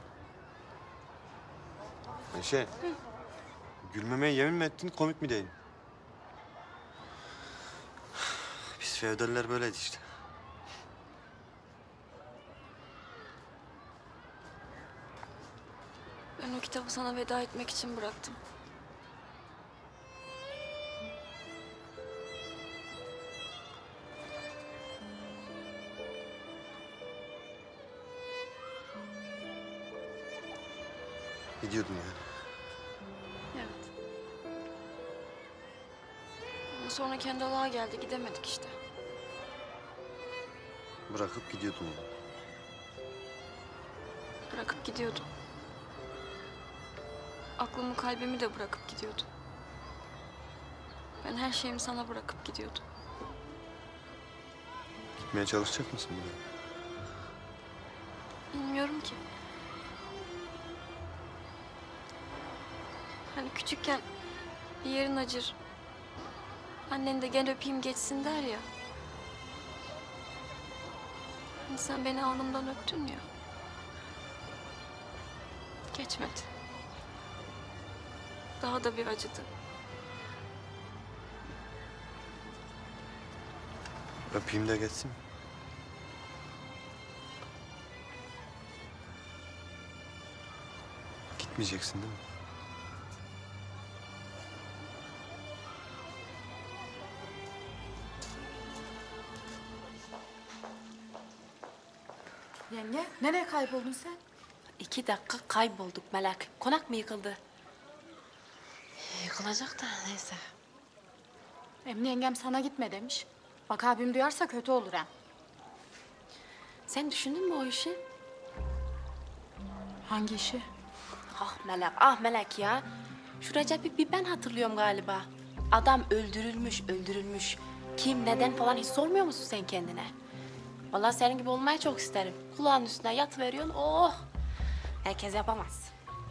Ayşe. Hı. Gülmemeye yemin mi ettin, komik mi değilim? Biz feodaller böyleydi işte. Ben o kitabı sana veda etmek için bıraktım. Gidiyordum yani. Evet. Ama sonra kendi Allah'a geldi, gidemedik işte. Bırakıp gidiyordum yani. Bırakıp gidiyordum. Aklımı, kalbimi de bırakıp gidiyordum. Ben her şeyimi sana bırakıp gidiyordum. Gitmeye çalışacak mısın buraya? Bilmiyorum ki. Hani küçükken bir yerin acır. Annen de gel öpeyim geçsin der ya. Hani sen beni alnımdan öptün ya. Geçmedi. Daha da bir acıdı. Öpeyim de geçsin. Gitmeyeceksin değil mi? Yenge, nereye kayboldun sen? İki dakika kaybolduk Melek. Konak mı yıkıldı? Yıkılacak da neyse. Emine yengem sana gitme demiş. Bak abim duyarsa kötü olur ha. Sen düşündün mü o işi? Hangi işi? Ah Melek, ah Melek ya. Şu Recep'i bir ben hatırlıyorum galiba. Adam öldürülmüş, öldürülmüş. Kim, neden falan hiç sormuyor musun sen kendine? Vallahi senin gibi olmayı çok isterim. Kulağın üstüne yat veriyorsun, oh! Herkes yapamaz.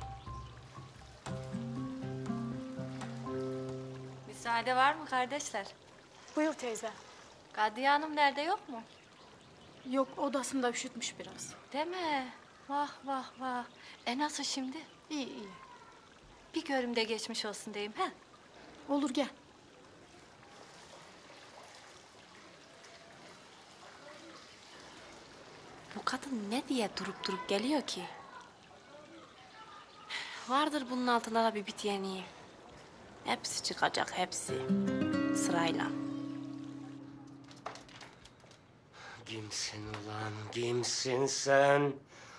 Müsaade var mı kardeşler? Buyur teyze. Kadriye Hanım nerede, yok mu? Yok, odasında üşütmüş biraz. Deme. Vah vah vah. E nasıl şimdi? İyi iyi. Bir görümde geçmiş olsun diyeyim he? Olur, gel. Bu kadın ne diye durup durup geliyor ki? Vardır bunun altında da bir bit yeniği. Hepsi çıkacak, hepsi. Sırayla. Kimsin ulan, kimsin sen?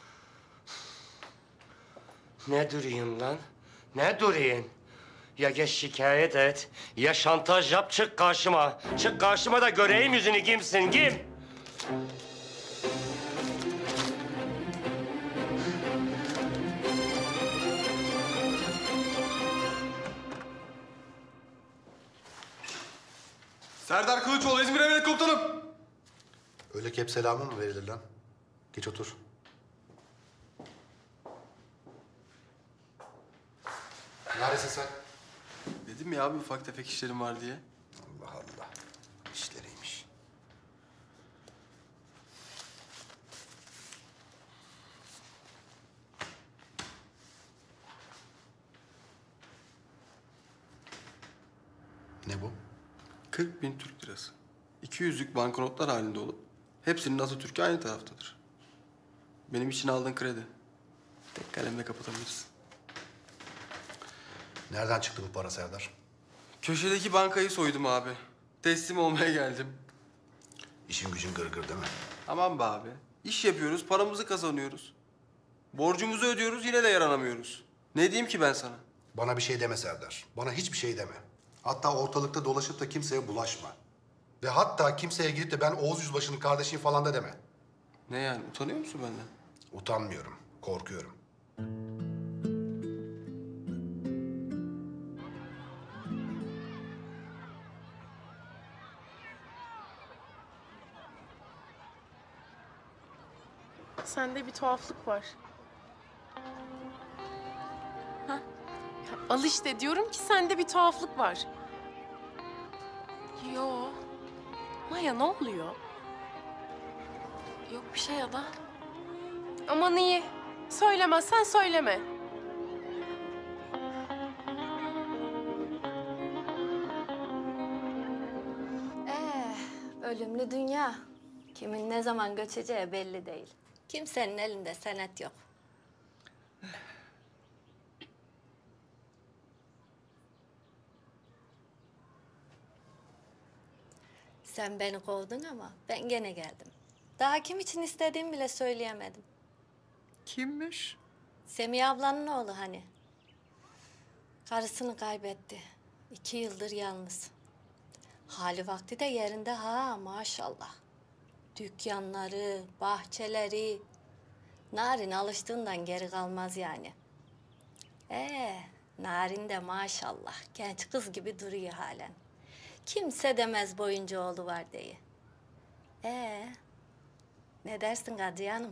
Ne durayım lan? Ne durayım? Ya geç şikayet et, ya şantaj yap, çık karşıma. Çık karşıma da göreyim yüzünü, kimsin, kim? Serdar Kılıçoğlu, İzmir Emniyet Komutanım. Öyle ki hep selamı mı verilir lan? Geç otur. Neredesin sen? Dedim ya abi ufak tefek işlerim var diye. Allah Allah. İşleriymiş. Ne bu? kırk bin Türk lirası. iki yüzlük banknotlar halinde olup hepsinin Atatürk'ü aynı taraftadır. Benim için aldığın kredi. Tek kalemle kapatabilirsin. Nereden çıktı bu para Serdar? Köşedeki bankayı soydum abi. Teslim olmaya geldim. İşin gücün gırgır değil mi? Aman be abi. İş yapıyoruz, paramızı kazanıyoruz. Borcumuzu ödüyoruz, yine de yaranamıyoruz. Ne diyeyim ki ben sana? Bana bir şey deme Serdar. Bana hiçbir şey deme. Hatta ortalıkta dolaşıp da kimseye bulaşma. Ve hatta kimseye gidip de ben Oğuz Yüzbaşı'nın kardeşiyim falan da deme. Ne yani? Utanıyor musun benden? Utanmıyorum, korkuyorum. Sende bir tuhaflık var. Ha? Ya al işte, diyorum ki sende bir tuhaflık var. Yo. Maya, ne oluyor? Yok bir şey ya da. Aman iyi. Söylemezsen söyleme. Ee, ölümlü dünya. Kimin ne zaman göçeceği belli değil. Kimsenin elinde senet yok. Sen beni kovdun ama ben gene geldim. Daha kim için istediğimi bile söyleyemedim. Kimmiş? Semiha ablanın oğlu hani. Karısını kaybetti. İki yıldır yalnız. Hali vakti de yerinde ha maşallah. Dükkanları, bahçeleri. Narin alıştığından geri kalmaz yani. Ee, Narin de maşallah genç kız gibi duruyor halen. Kimse demez boyunca oğlu var diye. Ee, ne dersin Kadriye Hanım?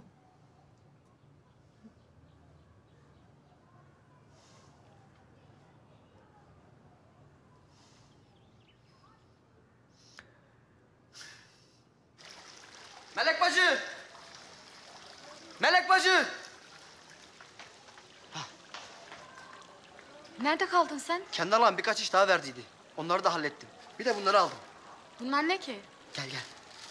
Melek bacı! Melek bacı! Nerede kaldın sen? Kendi Allah'ım birkaç iş daha verdiydi. Onları da hallettim. Bir de bunları aldım. Bunlar ne ki? Gel gel.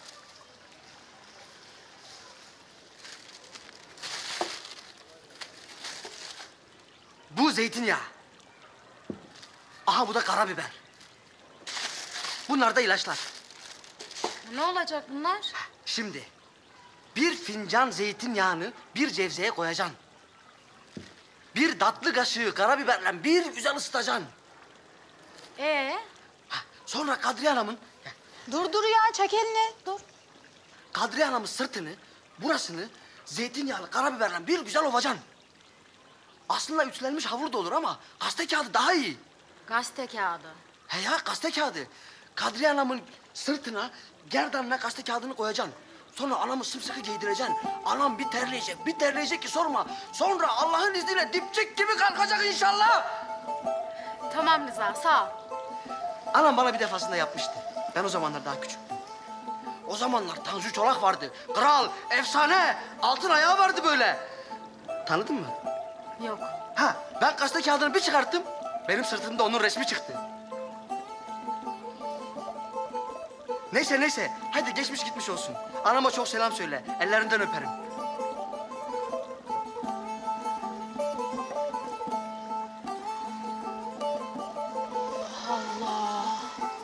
Bu zeytinyağı. Aha bu da karabiber. Bunlar da ilaçlar. Ne olacak bunlar? Şimdi bir fincan zeytinyağını bir cevzeye koyacaksın. Bir tatlı kaşığı karabiberle bir güzel ısıtacaksın. Ee? Sonra Kadriye Hanım'ın... Dur dur ya, çek elini. Dur. Kadriye Hanım'ın sırtını, burasını zeytinyağlı karabiberle bir güzel ovacaksın. Aslında ütülenmiş havlu da olur ama gazete kağıdı daha iyi. Gazete kağıdı. He ya gazete kağıdı. Kadriye Hanım'ın sırtına, gerdanına gazete kağıdını koyacaksın. Sonra anamı sımsıkı giydireceksin. Anam bir terleyecek, bir terleyecek ki sorma. Sonra Allah'ın izniyle dipçik gibi kalkacak inşallah. Tamam Rıza, sağ ol. Anam bana bir defasında yapmıştı. Ben o zamanlar daha küçüktüm. O zamanlar Tanju Çolak vardı. Kral, efsane, altın ayağı vardı böyle. Tanıdın mı? Yok. Ha, ben gazete kağıdını bir çıkarttım. Benim sırtımda onun resmi çıktı. Neyse neyse, hadi geçmiş gitmiş olsun. Anama çok selam söyle, ellerinden öperim. Allah.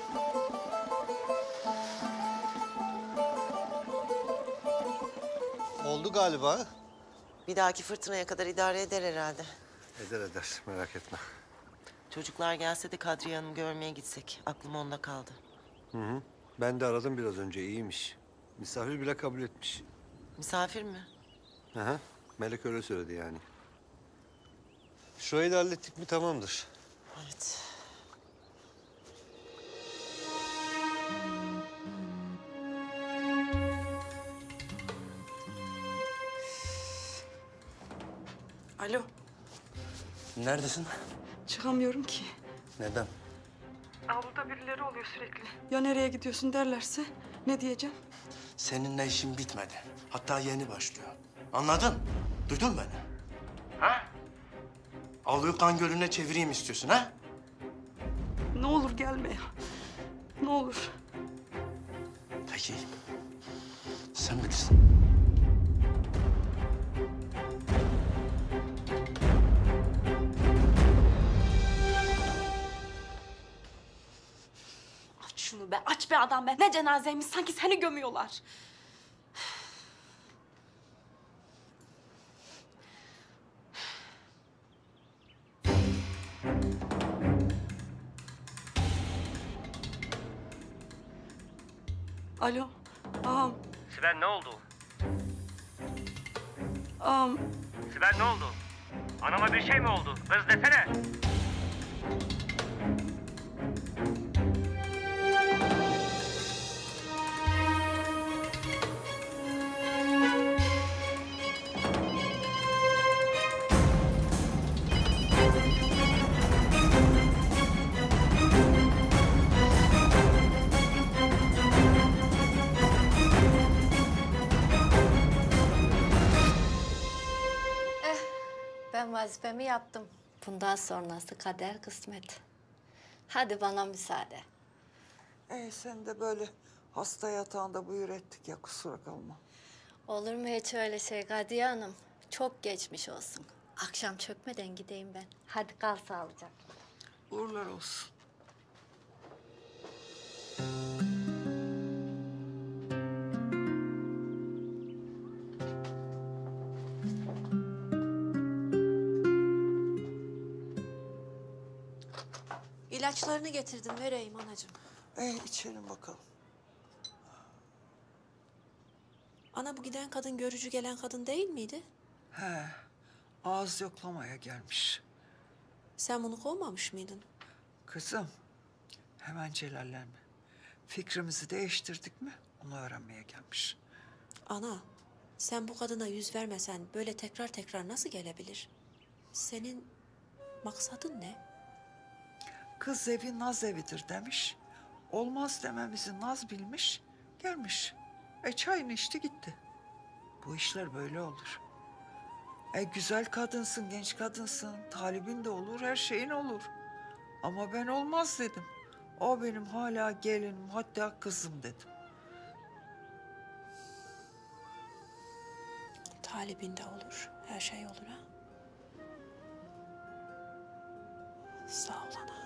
Oldu galiba. Bir dahaki fırtınaya kadar idare eder herhalde. Eder eder, merak etme. Çocuklar gelse de Kadriye Hanım görmeye gitsek. Aklım onda kaldı. Hı hı. Ben de aradım biraz önce, iyiymiş. Misafir bile kabul etmiş. Misafir mi? Hı hı. Melek öyle söyledi yani. Şurayı da hallettik mi tamamdır. Evet. Alo, Neredesin? çıkamıyorum ki. Neden? Avluda birileri oluyor sürekli. Ya nereye gidiyorsun derlerse ne diyeceğim? Seninle işim bitmedi. Hatta yeni başlıyor. Anladın? Duydun beni? Ha? Avluyu kan gölüne çevireyim istiyorsun ha? Ne olur gelme ya. Ne olur. Peki. Sen bilirsin. Aç şunu be, aç be adam be. Ne cenazeymiş, sanki seni gömüyorlar. Alo, ağam, Sibel ne oldu? ağam. Sibel ne oldu? Anama bir şey mi oldu? Kız desene. Ben vazifemi yaptım. Bundan sonrası kader kısmet. Hadi bana müsaade. Ee, sen de böyle hasta yatağında buyur ettik ya, kusura kalma. Olur mu hiç öyle şey Kadriye Hanım? Çok geçmiş olsun. Akşam çökmeden gideyim ben. Hadi kal sağlıcakla. Uğurlar olsun. İlaçlarını getirdim, vereyim anacığım. Ee, içelim bakalım. Ana bu giden kadın görücü gelen kadın değil miydi? He, ağız yoklamaya gelmiş. Sen bunu kovmamış mıydın? Kızım, hemen celallenme. Fikrimizi değiştirdik mi onu öğrenmeye gelmiş. Ana, sen bu kadına yüz vermesen böyle tekrar tekrar nasıl gelebilir? Senin maksadın ne? Kız evi naz evidir demiş. Olmaz dememizi naz bilmiş, gelmiş. E çayını içti gitti. Bu işler böyle olur. E güzel kadınsın, genç kadınsın, talibin de olur, her şeyin olur. Ama ben olmaz dedim. O benim hala gelinim, hatta kızım dedim. Talibin de olur, her şey olur ha. Sağ ol ana.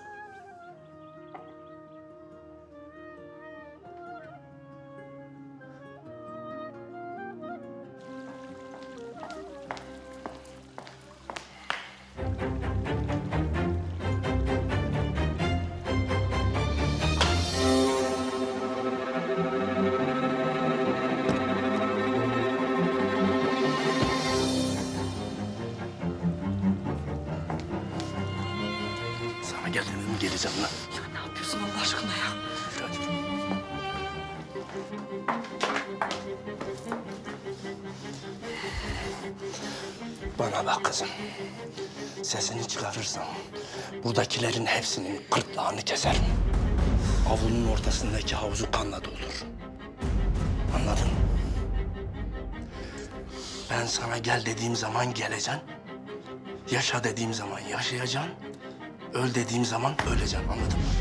Sana geldim mi geleceğim lan. Ya ne yapıyorsun Allah aşkına ya? Bana bak kızım. Sesini çıkarırsan buradakilerin hepsinin gırtlağını keserim. Avlunun ortasındaki havuzu kanla doldur. Anladın mı? Ben sana gel dediğim zaman geleceksin. Yaşa dediğim zaman yaşayacaksın. Öl dediğim zaman öleceksin. Anladın mı?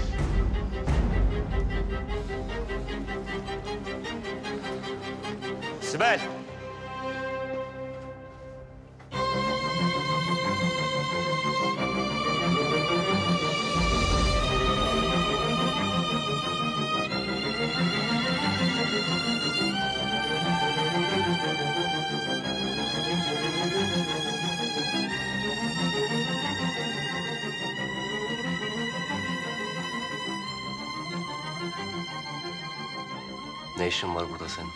Sibel! Ne işin var burada senin?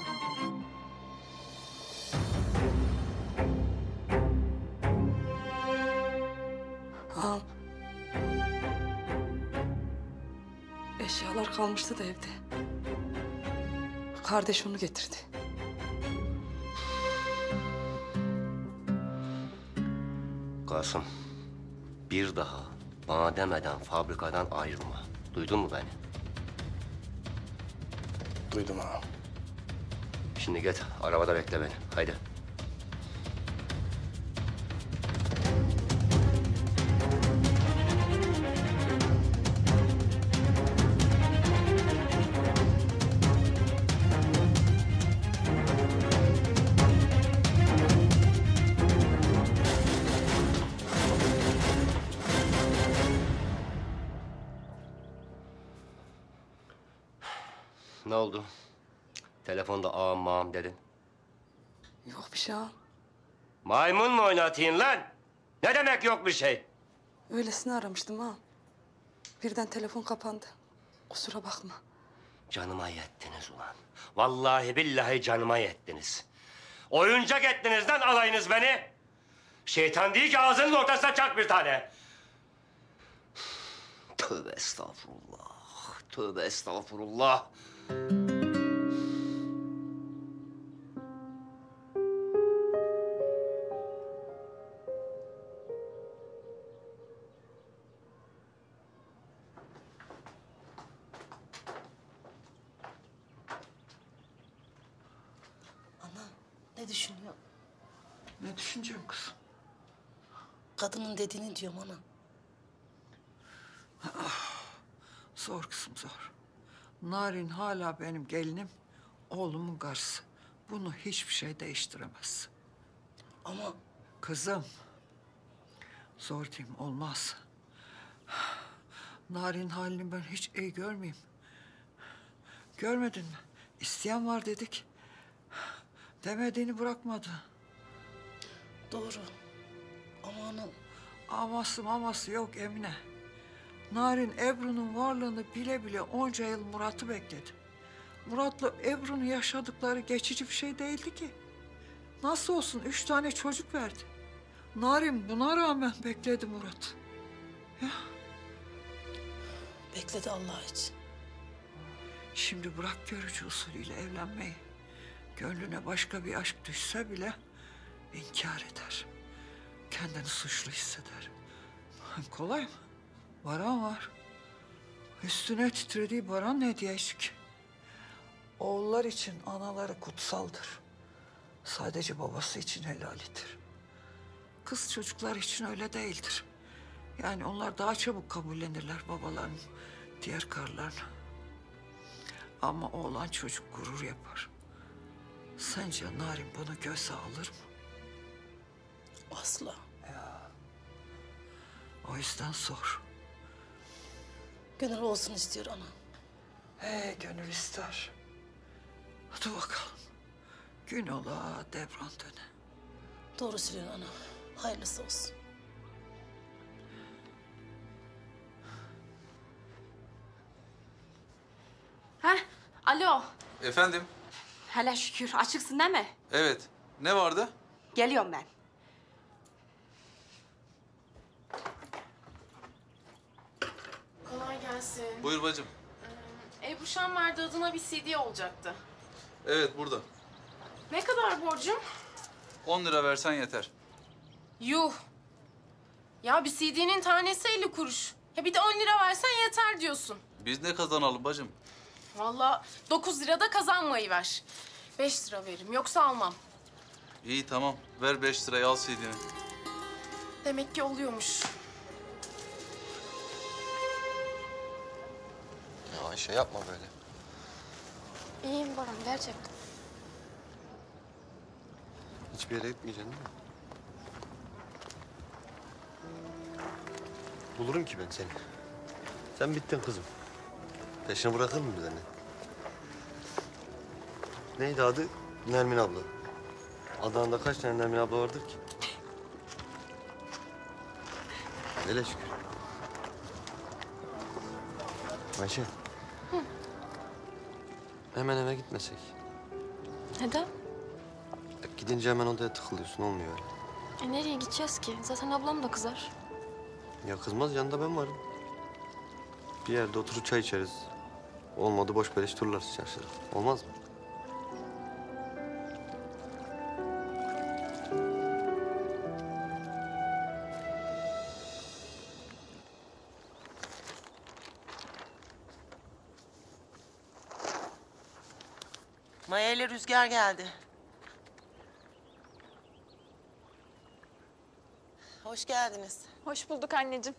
Ağam. Eşyalar kalmıştı da evde. Kardeş onu getirdi. Kasım, bir daha bana demeden fabrikadan ayrılma. Duydun mu beni? Duydum ağam. Şimdi git, arabada bekle beni. Haydi. Ne oldu? Telefonda ağam mağam dedin. Yok bir şey ağam. Maymun mu oynatayım lan? Ne demek yok bir şey? Öylesine aramıştım ağam. Birden telefon kapandı. Kusura bakma. Canıma yettiniz ulan. Vallahi billahi canıma yettiniz. Oyuncak ettiniz lan alayınız beni. Şeytan değil ki ağzının ortasına çak bir tane. Tövbe estağfurullah. Tövbe estağfurullah. Ne düşünüyorsun? Ne düşüneceğim kızım? Kadının dediğini diyorum ana. Zor kızım zor. Narin hala benim gelinim, oğlumun karısı. Bunu hiçbir şey değiştiremez. Ama... Kızım, zor diyeyim olmaz. Narin halini ben hiç iyi görmeyeyim. Görmedin mi? İsteyen var dedik. Demediğini bırakmadı. Doğru. Ama ana... Aması maması yok Emine. Narin Ebru'nun varlığını bile bile onca yıl Murat'ı bekledi. Murat'la Ebru'nun yaşadıkları geçici bir şey değildi ki. Nasıl olsun üç tane çocuk verdi. Narin buna rağmen bekledi Murat. Ya. Bekledi Allah için. Şimdi bırak görücü usulüyle evlenmeyi. Gönlüne başka bir aşk düşse bile inkar eder. Kendini suçlu hisseder. Kolay mı? Baran var. Üstüne titrediği Baran ne diyecek? Oğullar için anaları kutsaldır. Sadece babası için helalidir. Kız çocuklar için öyle değildir. Yani onlar daha çabuk kabullenirler babalarının diğer karlarını. Ama oğlan çocuk gurur yapar. Sence Narin bunu göze alır mı? Asla. Ya. O yüzden sor. Gönül olsun istiyor ana. He gönül ister. Hadi bakalım. Gün ola devran döne. Doğru söylüyorsun ana. Hayırlısı olsun. Heh, alo. Efendim? Hele şükür açıksın değil mi? Evet. Ne vardı? Geliyorum ben. Kolay gelsin. Buyur bacım. Ebru Şanverdi adına bir C D olacaktı. Evet burada. Ne kadar borcum? On lira versen yeter. Yuh. Ya bir C D'nin tanesi elli kuruş. Ya bir de on lira versen yeter diyorsun. Biz ne kazanalım bacım? Vallahi dokuz lira da kazanmayı ver. Beş lira veririm yoksa almam. İyi tamam. Ver beş lirayı al C D'ni. Demek ki oluyormuş. Ya Ayşe yapma böyle. İyiyim Baran gerçekten. Hiçbir yere gitmeyeceksin değil mi? Bulurum ki ben seni. Sen bittin kızım. Peşini bırakır mı bize ne? Neydi adı? Nermin abla. Adana'da kaç tane Nermin abla vardır ki? Hele şükür. Ayşe. Hı. Hemen eve gitmesek. Neden? Gidince hemen odaya tıkılıyorsun, olmuyor öyle. E nereye gideceğiz ki? Zaten ablam da kızar. Ya kızmaz, yanında ben varım. Bir yerde oturup çay içeriz. Olmadı boş beleş turlarız çarşıda. Olmaz mı? Maya ile Rüzgar geldi. Hoş geldiniz. Hoş bulduk anneciğim.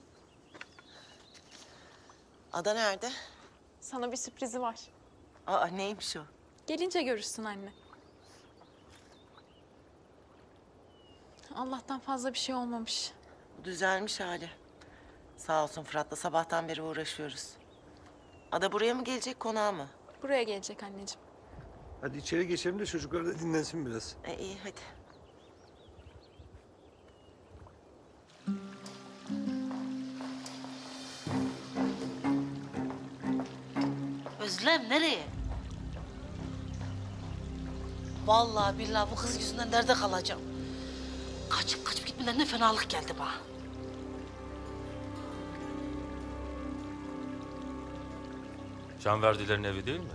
Ada nerede? Sana bir sürprizi var. Aa neymiş o? Gelince görürsün anne. Allah'tan fazla bir şey olmamış. Bu düzelmiş hali. Sağ olsun Fırat'la sabahtan beri uğraşıyoruz. Ada buraya mı gelecek, konağa mı? Buraya gelecek anneciğim. Hadi içeri geçelim de çocuklar da dinlensin biraz. E, iyi hadi. Özlem nereye? Vallahi billahi bu kız yüzünden nerede kalacağım? Kaçıp kaçıp gitmelerine fenalık geldi bana. Canverdilerin evi değil mi?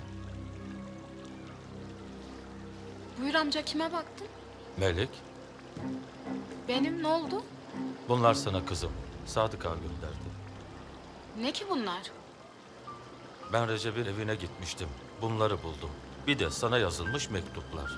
Buyur amca, kime baktın? Melek, Benim, ne oldu? bunlar sana kızım. Sadık Ağa gönderdi. Ne ki bunlar? Ben Recep'in evine gitmiştim. Bunları buldum. Bir de sana yazılmış mektuplar.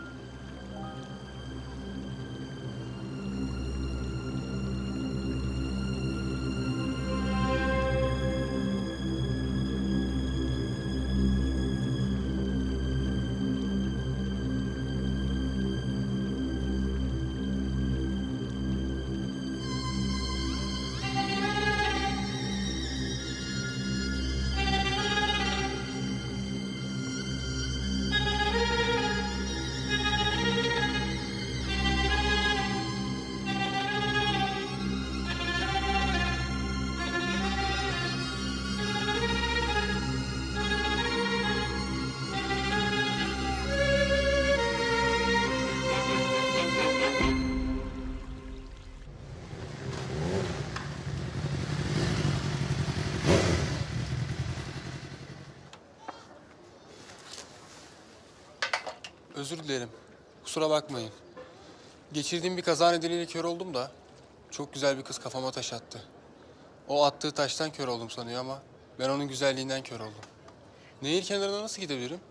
Özür dilerim. Kusura bakmayın. Geçirdiğim bir kaza nedeniyle kör oldum da çok güzel bir kız kafama taş attı. O attığı taştan kör oldum sanıyor ama ben onun güzelliğinden kör oldum. Nehir kenarına nasıl gidebilirim?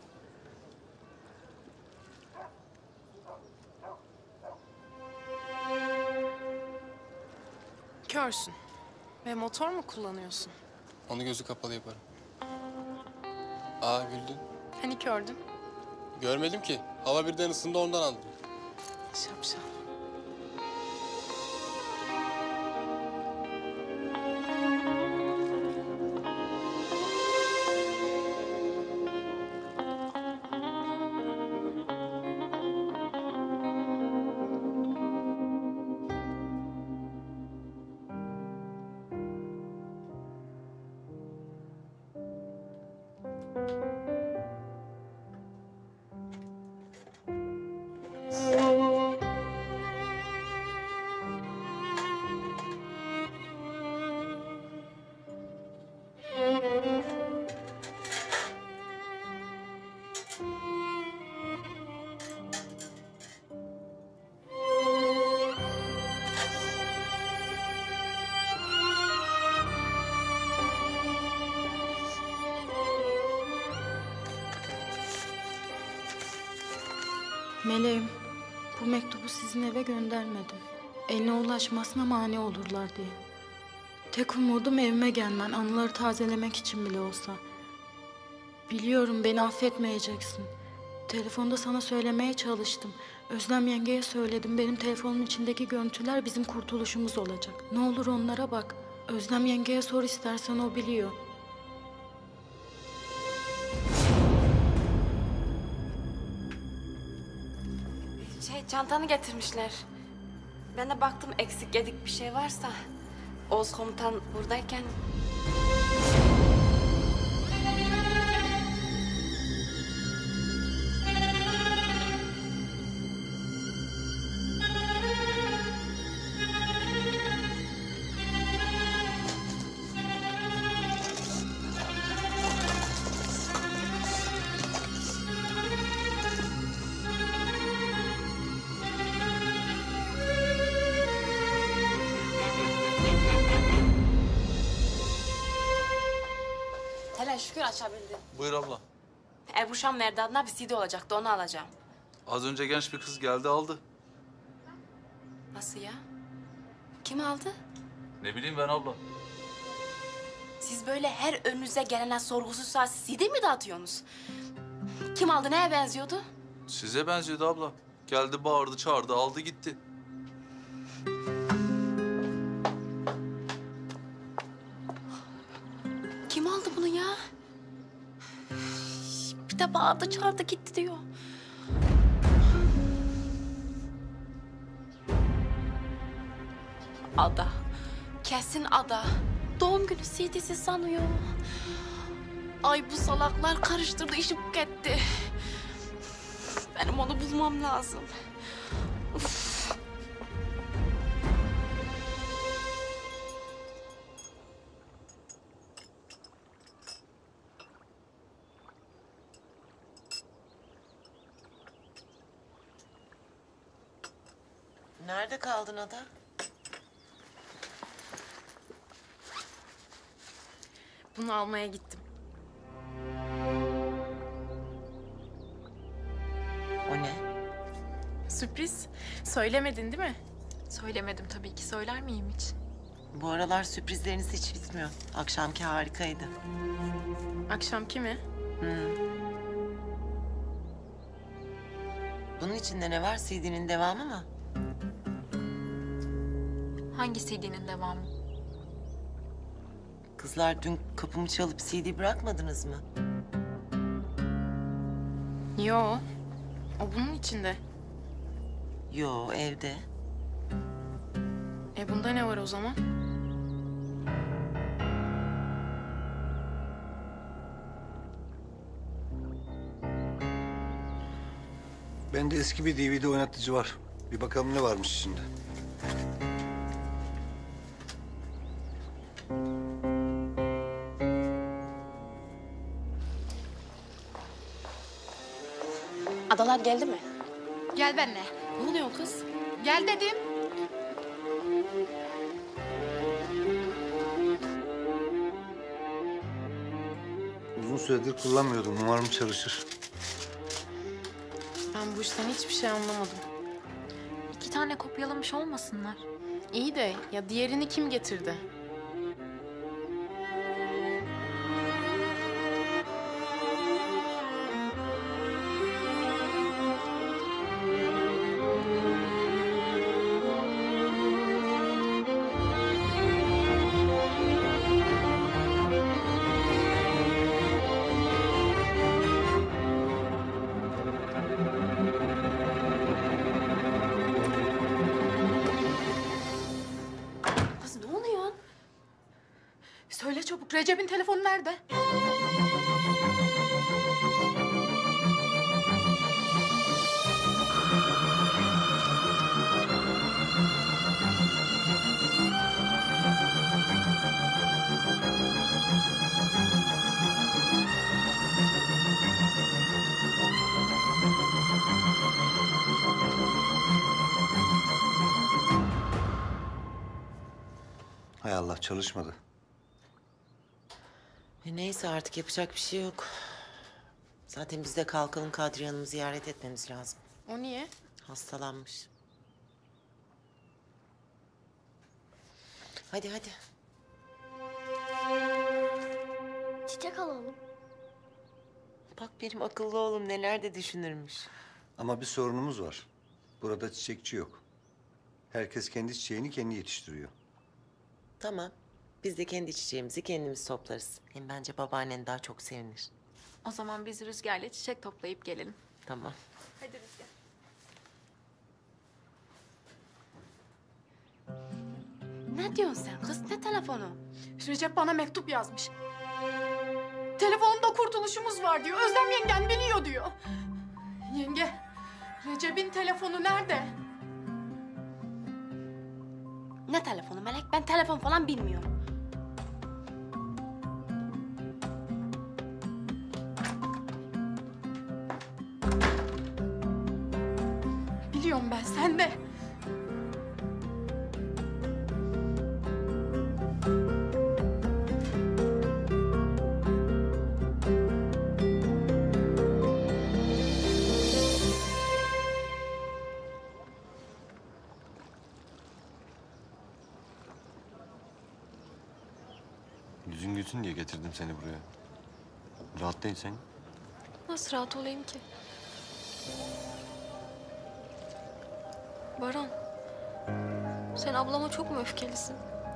Körsün. Ve motor mu kullanıyorsun? Onu gözü kapalı yaparım. Aa güldün. Hani kördün? Görmedim ki. Hava birden ısındı, ondan aldım. Şapşal. Meleğim, bu mektubu sizin eve göndermedim. Eline ulaşmasına mani olurlar diye. Tek umudum evime gelmen, anıları tazelemek için bile olsa. Biliyorum beni affetmeyeceksin. Telefonda sana söylemeye çalıştım. Özlem yengeye söyledim. Benim telefonun içindeki görüntüler bizim kurtuluşumuz olacak. Ne olur onlara bak. Özlem yengeye sor istersen, o biliyor. Şey, çantanı getirmişler. Ben de baktım eksik yedik bir şey varsa. Oğuz komutan buradayken... Hele şükür açabildin. Buyur abla. Ebru Şam verdi adına bir C D olacaktı, onu alacağım. Az önce genç bir kız geldi aldı. Nasıl ya? Kim aldı? Ne bileyim ben abla. Siz böyle her önünüze gelene sorgusuz sualsiz C D mi dağıtıyorsunuz? Kim aldı, neye benziyordu? Size benziyordu abla. Geldi bağırdı çağırdı aldı gitti. Kim aldı bunu ya? Bir de bağırdı çağırdı gitti diyor. Ada. Kesin Ada. Doğum günü C D'si sanıyor. Ay bu salaklar karıştırdı, işi buk etti. Benim onu bulmam lazım. Uf. Nerede kaldın Ada? Bunu almaya gittim. O ne? Sürpriz. Söylemedin değil mi? Söylemedim tabii ki. Söyler miyim hiç? Bu aralar sürprizleriniz hiç bitmiyor. Akşamki harikaydı. Akşamki mi? Hı. Bunun içinde ne var? C D'nin devamı mı? Hangi C D'nin devamı? Kızlar dün kapımı çalıp C D bırakmadınız mı? Yo. O bunun içinde. Yo, evde. E bunda ne var o zaman? Bende eski bir D V D oynatıcı var. Bir bakalım ne varmış içinde. Adalar geldi mi? Gel benimle. Ne oluyor kız? Gel dedim. Uzun süredir kullanmıyordum. Umarım çalışır. Ben bu işten hiçbir şey anlamadım. İki tane kopyalamış olmasınlar. İyi de ya diğerini kim getirdi? Kız ne oluyor? Söyle çabuk, Recep'in telefonu nerede? Hay Allah, çalışmadı. E neyse artık yapacak bir şey yok. Zaten biz de kalkalım, Kadriye Hanım'ı ziyaret etmemiz lazım. O niye? Hastalanmış. Hadi hadi. Çiçek alalım. Bak benim akıllı oğlum neler de düşünürmüş. Ama bir sorunumuz var. Burada çiçekçi yok. Herkes kendi çiçeğini kendi yetiştiriyor. Tamam. Biz de kendi çiçeğimizi kendimiz toplarız. Hem bence babaannen daha çok sevinir. O zaman biz Rüzgar'la çiçek toplayıp gelelim. Tamam. Hadi Rüzgar. Ne diyorsun sen kız? Ne telefonu? Recep bana mektup yazmış. Telefonda kurtuluşumuz var diyor. Özlem yengen biliyor diyor. Yenge, Recep'in telefonu nerede? Ne telefonu Melek? Ben telefon falan bilmiyorum. Biliyorum ben, sen de. Yüzün gülsün diye getirdim seni buraya. Rahat değilsen. Nasıl rahat olayım ki? Baran, sen ablama çok mu öfkelisin?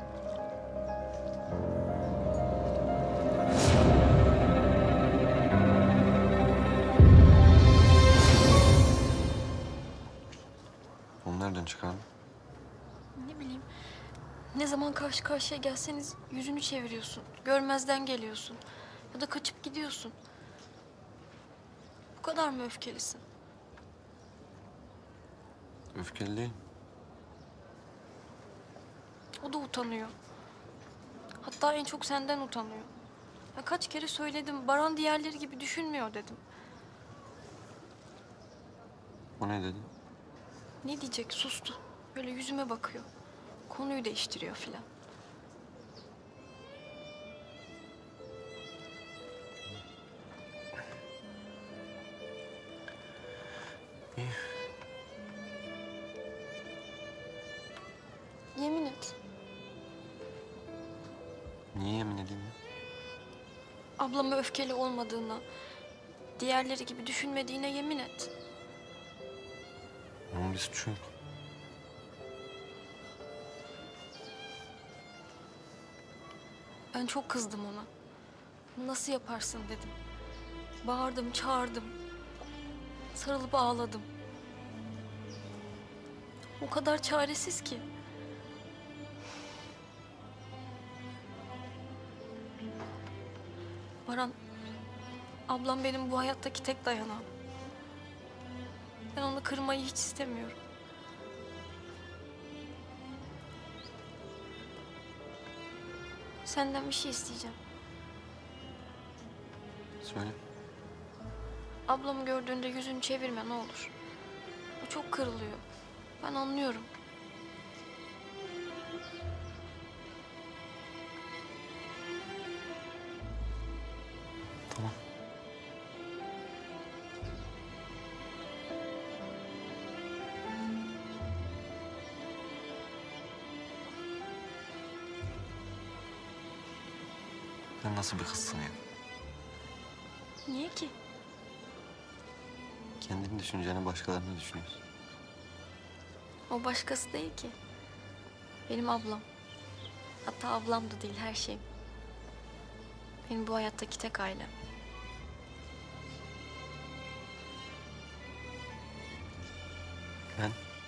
Onu nereden çıkardın? Ne bileyim, ne zaman karşı karşıya gelseniz yüzünü çeviriyorsun, görmezden geliyorsun ya da kaçıp gidiyorsun. Bu kadar mı öfkelisin? Öfkeli değil. O da utanıyor. Hatta en çok senden utanıyor. Ya kaç kere söyledim, Baran diğerleri gibi düşünmüyor dedim. O ne dedi? Ne diyecek, sustu. Böyle yüzüme bakıyor. Konuyu değiştiriyor filan. İyi. Yemin et. Niye yemin edeyim ya? Ablama öfkeli olmadığına, diğerleri gibi düşünmediğine yemin et. Onun bir suçu yok. Ben çok kızdım ona. Nasıl yaparsın dedim. Bağırdım, çağırdım. Sarılıp ağladım. O kadar çaresiz ki. Baran, ablam benim bu hayattaki tek dayanağım. Ben onu kırmayı hiç istemiyorum. Senden bir şey isteyeceğim. Söyle. Ablamı gördüğünde yüzünü çevirme ne olur. O çok kırılıyor. Ben anlıyorum. Tamam. Sen nasıl bir kızsın ya? Niye ki? Kendini düşüneceğine başkalarını düşünüyorsun. O başkası değil ki. Benim ablam. Hatta ablam da değil, her şeyim. Benim bu hayattaki tek ailem. Ben?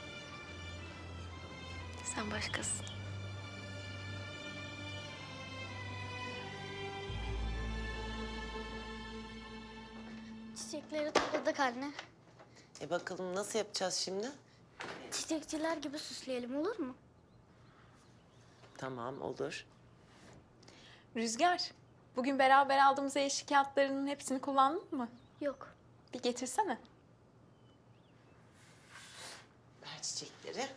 Sen başkasın. Çiçekleri topladık anne. E bakalım nasıl yapacağız şimdi? Çiçekçiler gibi süsleyelim olur mu? Tamam olur. Rüzgar, bugün beraber aldığımız eşlik kağıtlarının hepsini kullandın mı? Yok. Bir getirsene. Ver çiçekleri.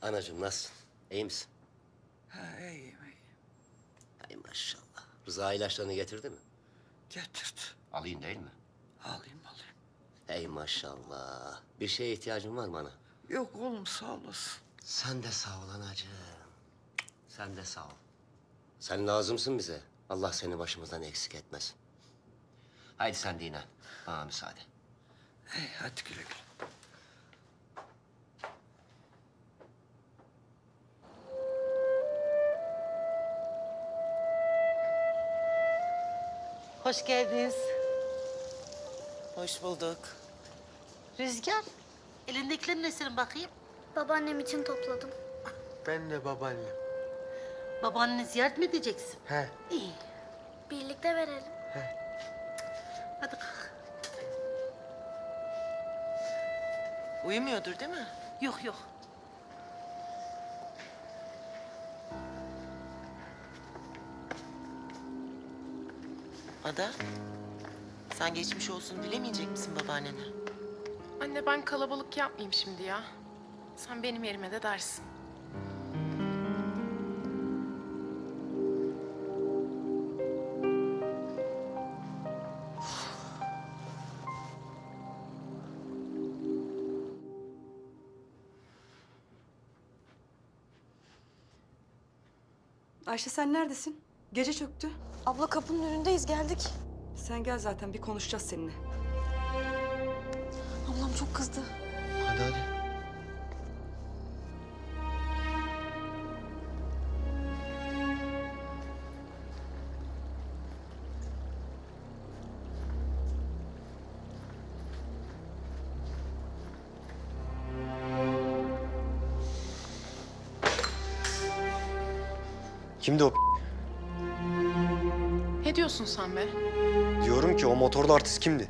Anacığım nasılsın? İyi misin? Ha, iyiyim iyiyim. Ay maşallah. Rıza ilaçlarını getirdi mi? Getirdi. Alayım değil mi? Alayım alayım. Ey maşallah. Bir şeye ihtiyacın var mı ana? Yok oğlum sağ olasın. Sen de sağ ol anacığım. Sen de sağ ol. Sen lazımsın bize. Allah seni başımızdan eksik etmesin. Haydi sen dinlen. Bana müsaade. Hey, hadi güle güle. Hoş geldiniz. Hoş bulduk. Rüzgar, elindekilerin ne senin bakayım? Babaannem için topladım. Ben de babaannem. Babaanneni ziyaret mi edeceksin? He. İyi. Birlikte verelim. Hadi kalk. Uyumuyordur değil mi? Yok yok. Ada, sen geçmiş olsun dilemeyecek misin babaannene? Anne ben kalabalık yapmayayım şimdi ya. Sen benim yerime de dersin. Ayşe sen neredesin? Gece çöktü. Abla kapının önündeyiz, geldik. Sen gel zaten bir konuşacağız seninle. Ablam çok kızdı. Hadi hadi. Kimdi o? Ne diyorsun sen be? Diyorum ki o motorlu artist kimdi?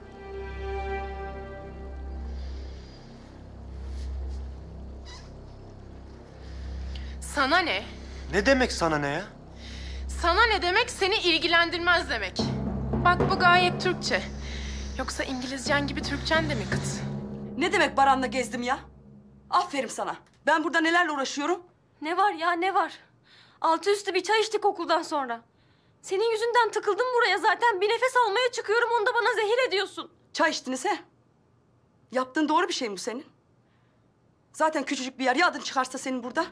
Sana ne? Ne demek sana ne ya? Sana ne demek seni ilgilendirmez demek. Bak bu gayet Türkçe. Yoksa İngilizcen gibi Türkçen de mi kıt? Ne demek Baran'la gezdim ya? Aferin sana. Ben burada nelerle uğraşıyorum? Ne var ya, ne var? Altı üstü bir çay içtik okuldan sonra. Senin yüzünden tıkıldım buraya zaten. Bir nefes almaya çıkıyorum, onu da bana zehir ediyorsun. Çay içtiniz he? Yaptığın doğru bir şey mi bu senin? Zaten küçücük bir yer. Ya adın çıkarsa senin burada?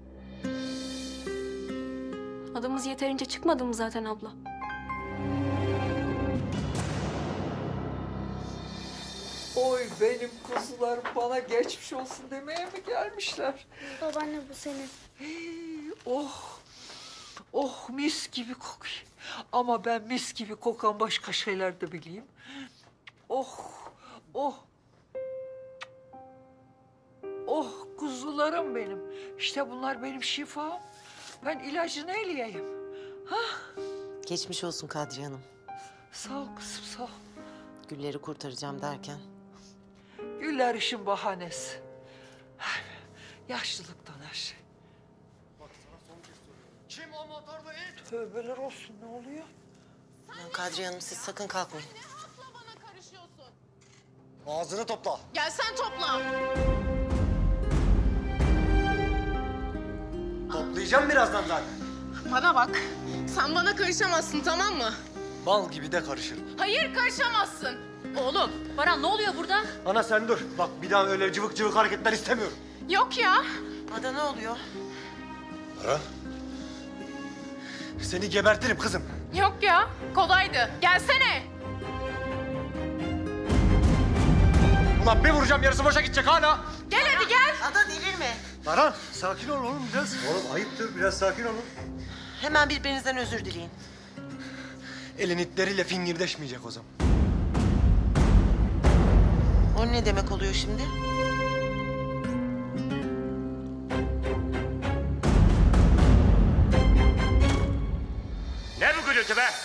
Adımız yeterince çıkmadı mı zaten abla? Oy benim kuzularım bana geçmiş olsun demeye mi gelmişler? Babaanne bu senin. Hey, oh, oh mis gibi kokuyor. Ama ben mis gibi kokan başka şeyler de bileyim. Oh, oh. Oh kuzularım benim. İşte bunlar benim şifam. Ben ilacını eleyeyim. Ha? Geçmiş olsun Kadriye Hanım. Sağ ol kızım sağ ol. Gülleri kurtaracağım derken. Güller işin bahanesi. Yaşlılıktan her şey. Kim o motorlu it? Tövbeler olsun ne oluyor? Aman Kadriye Hanım siz sakın kalkmayın. Ağzını topla. Gel sen topla. Toplayacağım birazdan zaten. Bana bak. Sen bana karışamazsın, tamam mı? Bal gibi de karışır. Hayır, karışamazsın. Oğlum, Baran ne oluyor burada? Ana sen dur. Bak bir daha öyle cıvık cıvık hareketler istemiyorum. Yok ya. Ada ne oluyor? Ara. Seni gebertirim kızım. Yok ya. Kolaydı. Gelsene. Ulan bir vuracağım yarısı boşa gidecek hala. Gel hadi gel. Ada delirme. Baran sakin ol oğlum biraz. Oğlum ayıptır biraz sakin olun. Hemen birbirinizden özür dileyin. Elin itleriyle fingirdeşmeyecek o zaman. O ne demek oluyor şimdi? Ne bu gürültü be?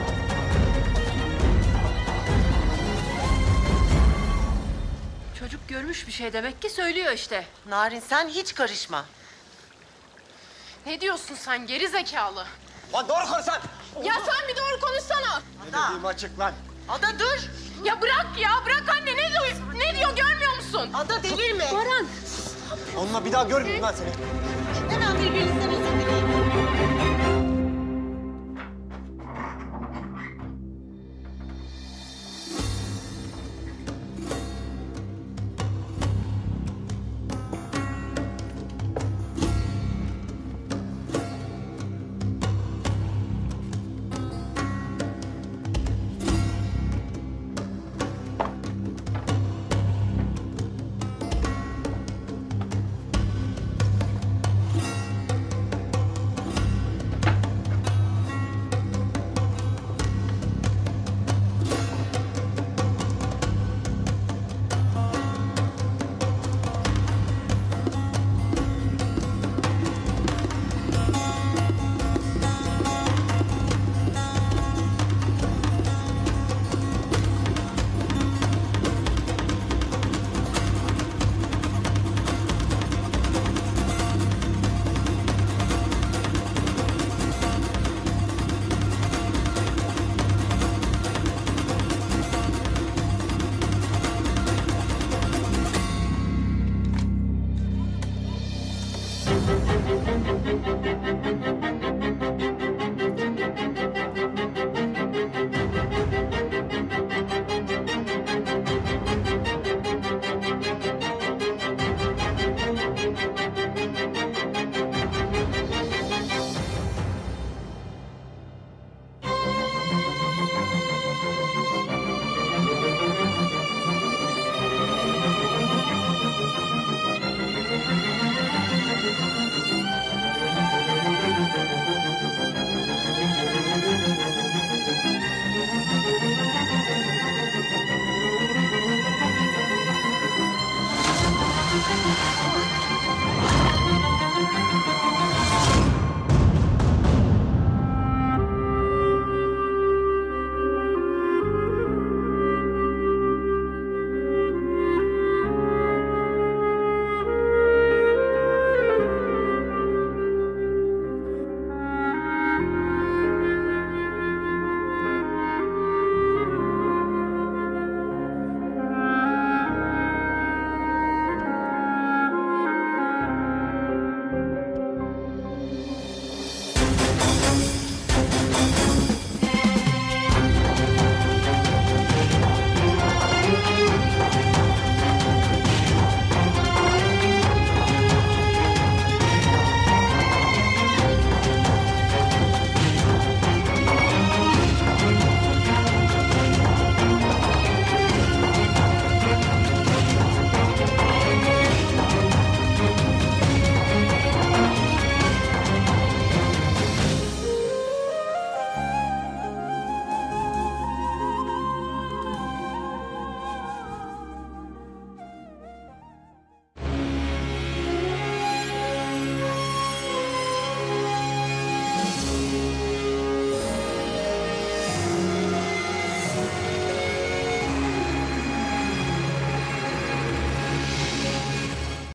Çocuk görmüş bir şey demek ki söylüyor işte. Narin sen hiç karışma. Ne diyorsun sen geri zekalı? Lan doğru konuş sen. Ya sen bir doğru konuşsana. Ne dediğim açık lan. Ada dur. Ya bırak ya bırak anne ne diyor ne diyor görmüyor musun? Ada delirme. Baran. Onunla bir daha görmeyeyim ben seni. Hemen birbirinizden özür dileyin.